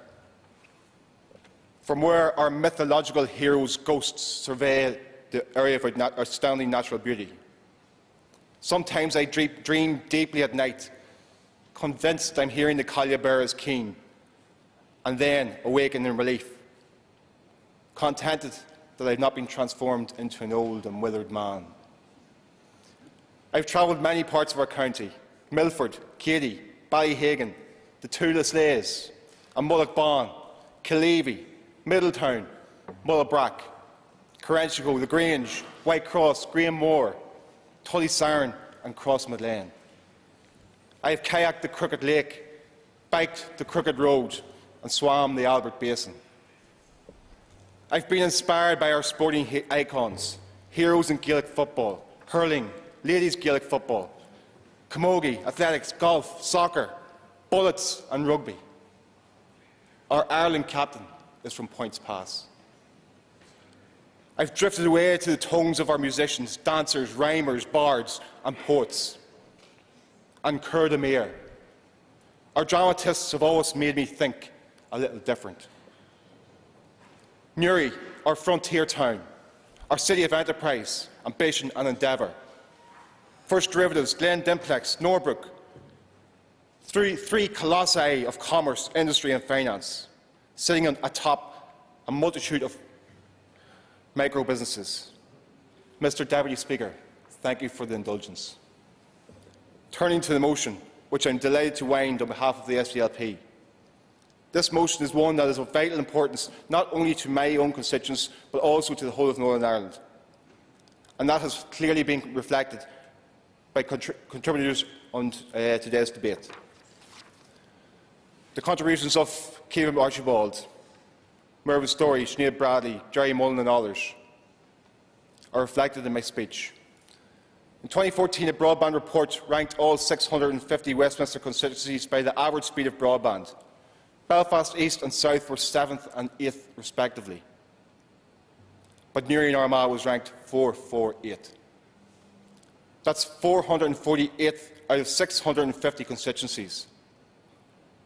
from where our mythological heroes' ghosts survey the area of outstanding natural beauty. Sometimes I dream deeply at night, convinced I'm hearing the Collier bearers keen, and then awaken in relief, contented that I've not been transformed into an old and withered man. I've travelled many parts of our county: Milford, Cady, Ballyhagan, the Tula Slays, and Mullaghbawn, Killeavy, Middletown, Mullabrack, Coranchico, The Grange, Whitecross, Greenmore, Tullysarin and Crossmidlane. I have kayaked the Crooked Lake, biked the Crooked Road and swam the Albert Basin. I've been inspired by our sporting icons, heroes in Gaelic football, hurling, ladies Gaelic football, camogie, athletics, golf, soccer, bullets and rugby. Our Ireland captain is from Points Pass. I've drifted away to the tongues of our musicians, dancers, rhymers, bards and poets. And Cur de Mere. Our dramatists have always made me think a little different. Newry, our frontier town, our city of enterprise, ambition and endeavour. First Derivatives, Glen Dimplex, Norbrook, three, three colossi of commerce, industry and finance, sitting on, atop a multitude of micro-businesses. Mr Deputy Speaker, thank you for the indulgence. Turning to the motion, which I am delighted to wind on behalf of the S D L P. This motion is one that is of vital importance not only to my own constituents but also to the whole of Northern Ireland. And that has clearly been reflected by contri contributors on uh, today's debate. The contributions of Kevin Archibald, Mervyn Story, Sinead Bradley, Jerry Mullen and others are reflected in my speech. In twenty fourteen, a broadband report ranked all six hundred and fifty Westminster constituencies by the average speed of broadband. Belfast East and South were seventh and eighth respectively. But Newry and Armagh was ranked four hundred forty-eight. That's four hundred forty-eight out of six hundred and fifty constituencies.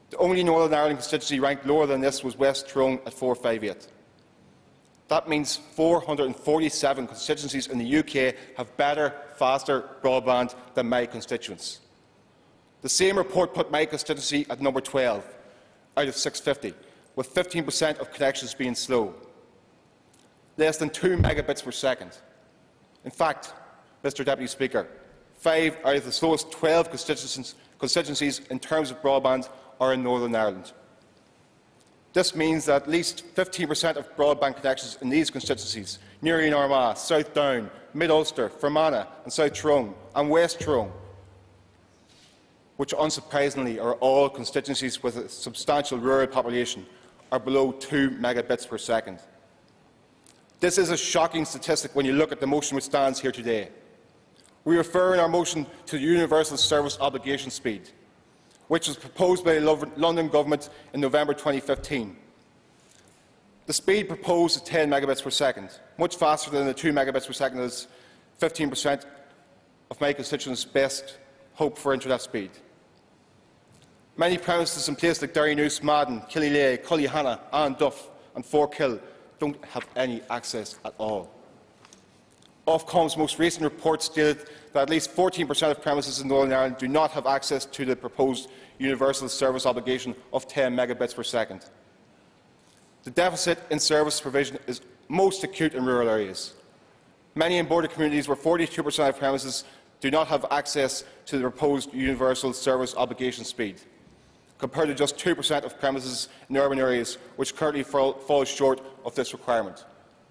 The only Northern Ireland constituency ranked lower than this was West Tyrone at four fifty-eight. That means four hundred and forty-seven constituencies in the U K have better, faster broadband than my constituents. The same report put my constituency at number twelve out of six hundred fifty, with fifteen per cent of connections being slow, less than two megabits per second. In fact, Mr Deputy Speaker, five out of the slowest twelve constituencies in terms of broadband are in Northern Ireland. This means that at least fifteen per cent of broadband connections in these constituencies, Newry and Armagh, South Down, Mid-Ulster, Fermanagh and South Tyrone and West Tyrone, which unsurprisingly are all constituencies with a substantial rural population, are below two megabits per second. This is a shocking statistic when you look at the motion which stands here today. We refer in our motion to the Universal Service Obligation Speed, which was proposed by the London Government in November twenty fifteen. The speed proposed is ten megabits per second, much faster than the two megabits per second as fifteen per cent of my constituents' best hope for internet speed. Many premises in places like Derrynoose, Madden, Killyleagh, Cullyhanna, Anduff and Forkill don't have any access at all. Ofcom's most recent report stated that at least fourteen per cent of premises in Northern Ireland do not have access to the proposed universal service obligation of ten megabits per second. The deficit in service provision is most acute in rural areas. Many in border communities where forty-two per cent of premises do not have access to the proposed universal service obligation speed, compared to just two per cent of premises in urban areas, which currently fall, fall short of this requirement.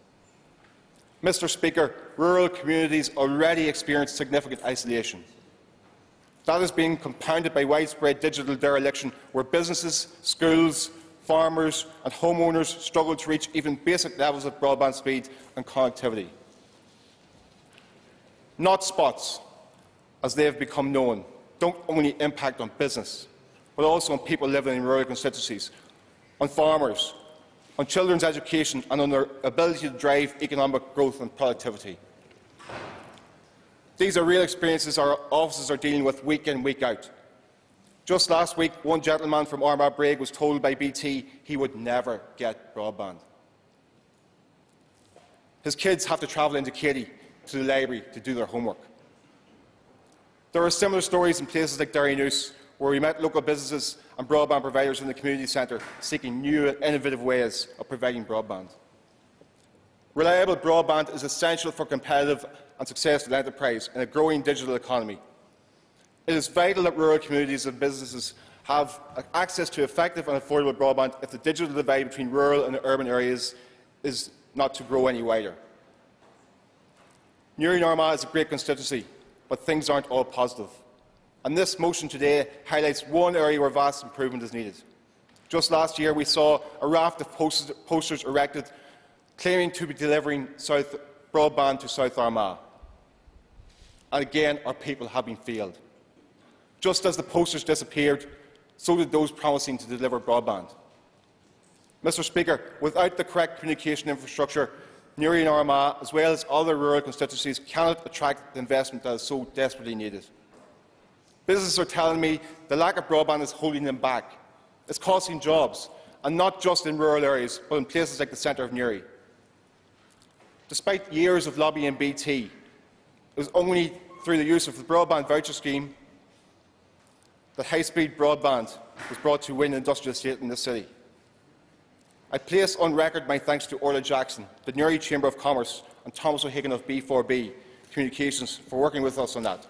Mr Speaker, rural communities already experience significant isolation. That is being compounded by widespread digital dereliction, where businesses, schools, farmers and homeowners struggle to reach even basic levels of broadband speed and connectivity. Not spots, as they have become known, don't only impact on business, but also on people living in rural constituencies, on farmers, on children's education and on their ability to drive economic growth and productivity. These are real experiences our offices are dealing with week in, week out. Just last week, one gentleman from Armagh Braig was told by B T he would never get broadband. His kids have to travel into Katy to the library to do their homework. There are similar stories in places like Derrynoose, where we met local businesses and broadband providers in the community centre seeking new and innovative ways of providing broadband. Reliable broadband is essential for competitive and successful enterprise in a growing digital economy. It is vital that rural communities and businesses have access to effective and affordable broadband if the digital divide between rural and urban areas is not to grow any wider. Newry and Armagh is a great constituency, but things aren't all positive. And this motion today highlights one area where vast improvement is needed. Just last year, we saw a raft of posters, posters erected claiming to be delivering South broadband to South Armagh. And again, our people have been failed. Just as the posters disappeared, so did those promising to deliver broadband. Mr Speaker, without the correct communication infrastructure, Newry and Armagh, as well as other rural constituencies, cannot attract the investment that is so desperately needed. Businesses are telling me the lack of broadband is holding them back. It's costing jobs, and not just in rural areas, but in places like the centre of Newry. Despite years of lobbying B T, it was only through the use of the broadband voucher scheme that high-speed broadband was brought to Wynn Industrial Estate in this city. I place on record my thanks to Orla Jackson, the Newry Chamber of Commerce and Thomas O'Higgin of B four B Communications for working with us on that.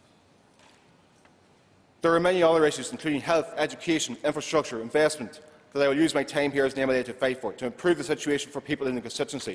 There are many other issues, including health, education, infrastructure, investment, that I will use my time here as an M L A to fight for, to improve the situation for people in the constituency.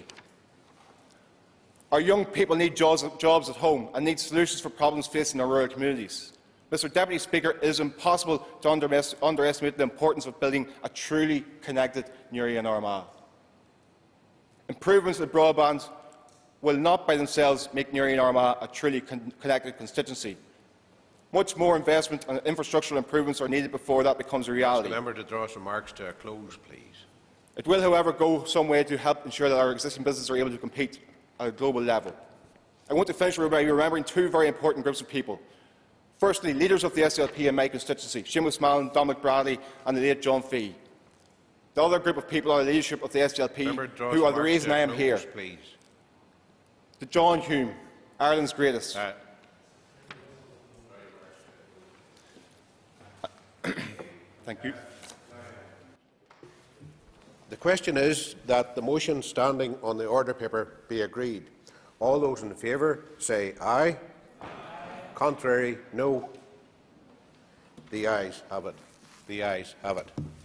Our young people need jobs, jobs at home and need solutions for problems facing our rural communities. Mr Deputy Speaker, it is impossible to underestimate the importance of building a truly connected Newry and Armagh. Improvements in broadband will not by themselves make Newry and Armagh a truly con connected constituency. Much more investment and infrastructural improvements are needed before that becomes a reality. The member to draw his remarks to a close, please. It will, however, go some way to help ensure that our existing businesses are able to compete at a global level. I want to finish by remembering two very important groups of people. Firstly, leaders of the S D L P in my constituency, Seamus Mallon, Dominic Bradley and the late John Fee. The other group of people are the leadership of the S D L P, who are the reason I am here. Please. To John Hume, Ireland's greatest. Uh, Thank you. The question is that the motion standing on the order paper be agreed. All those in favour say aye. Aye. Contrary, no. The ayes have it. The ayes have it.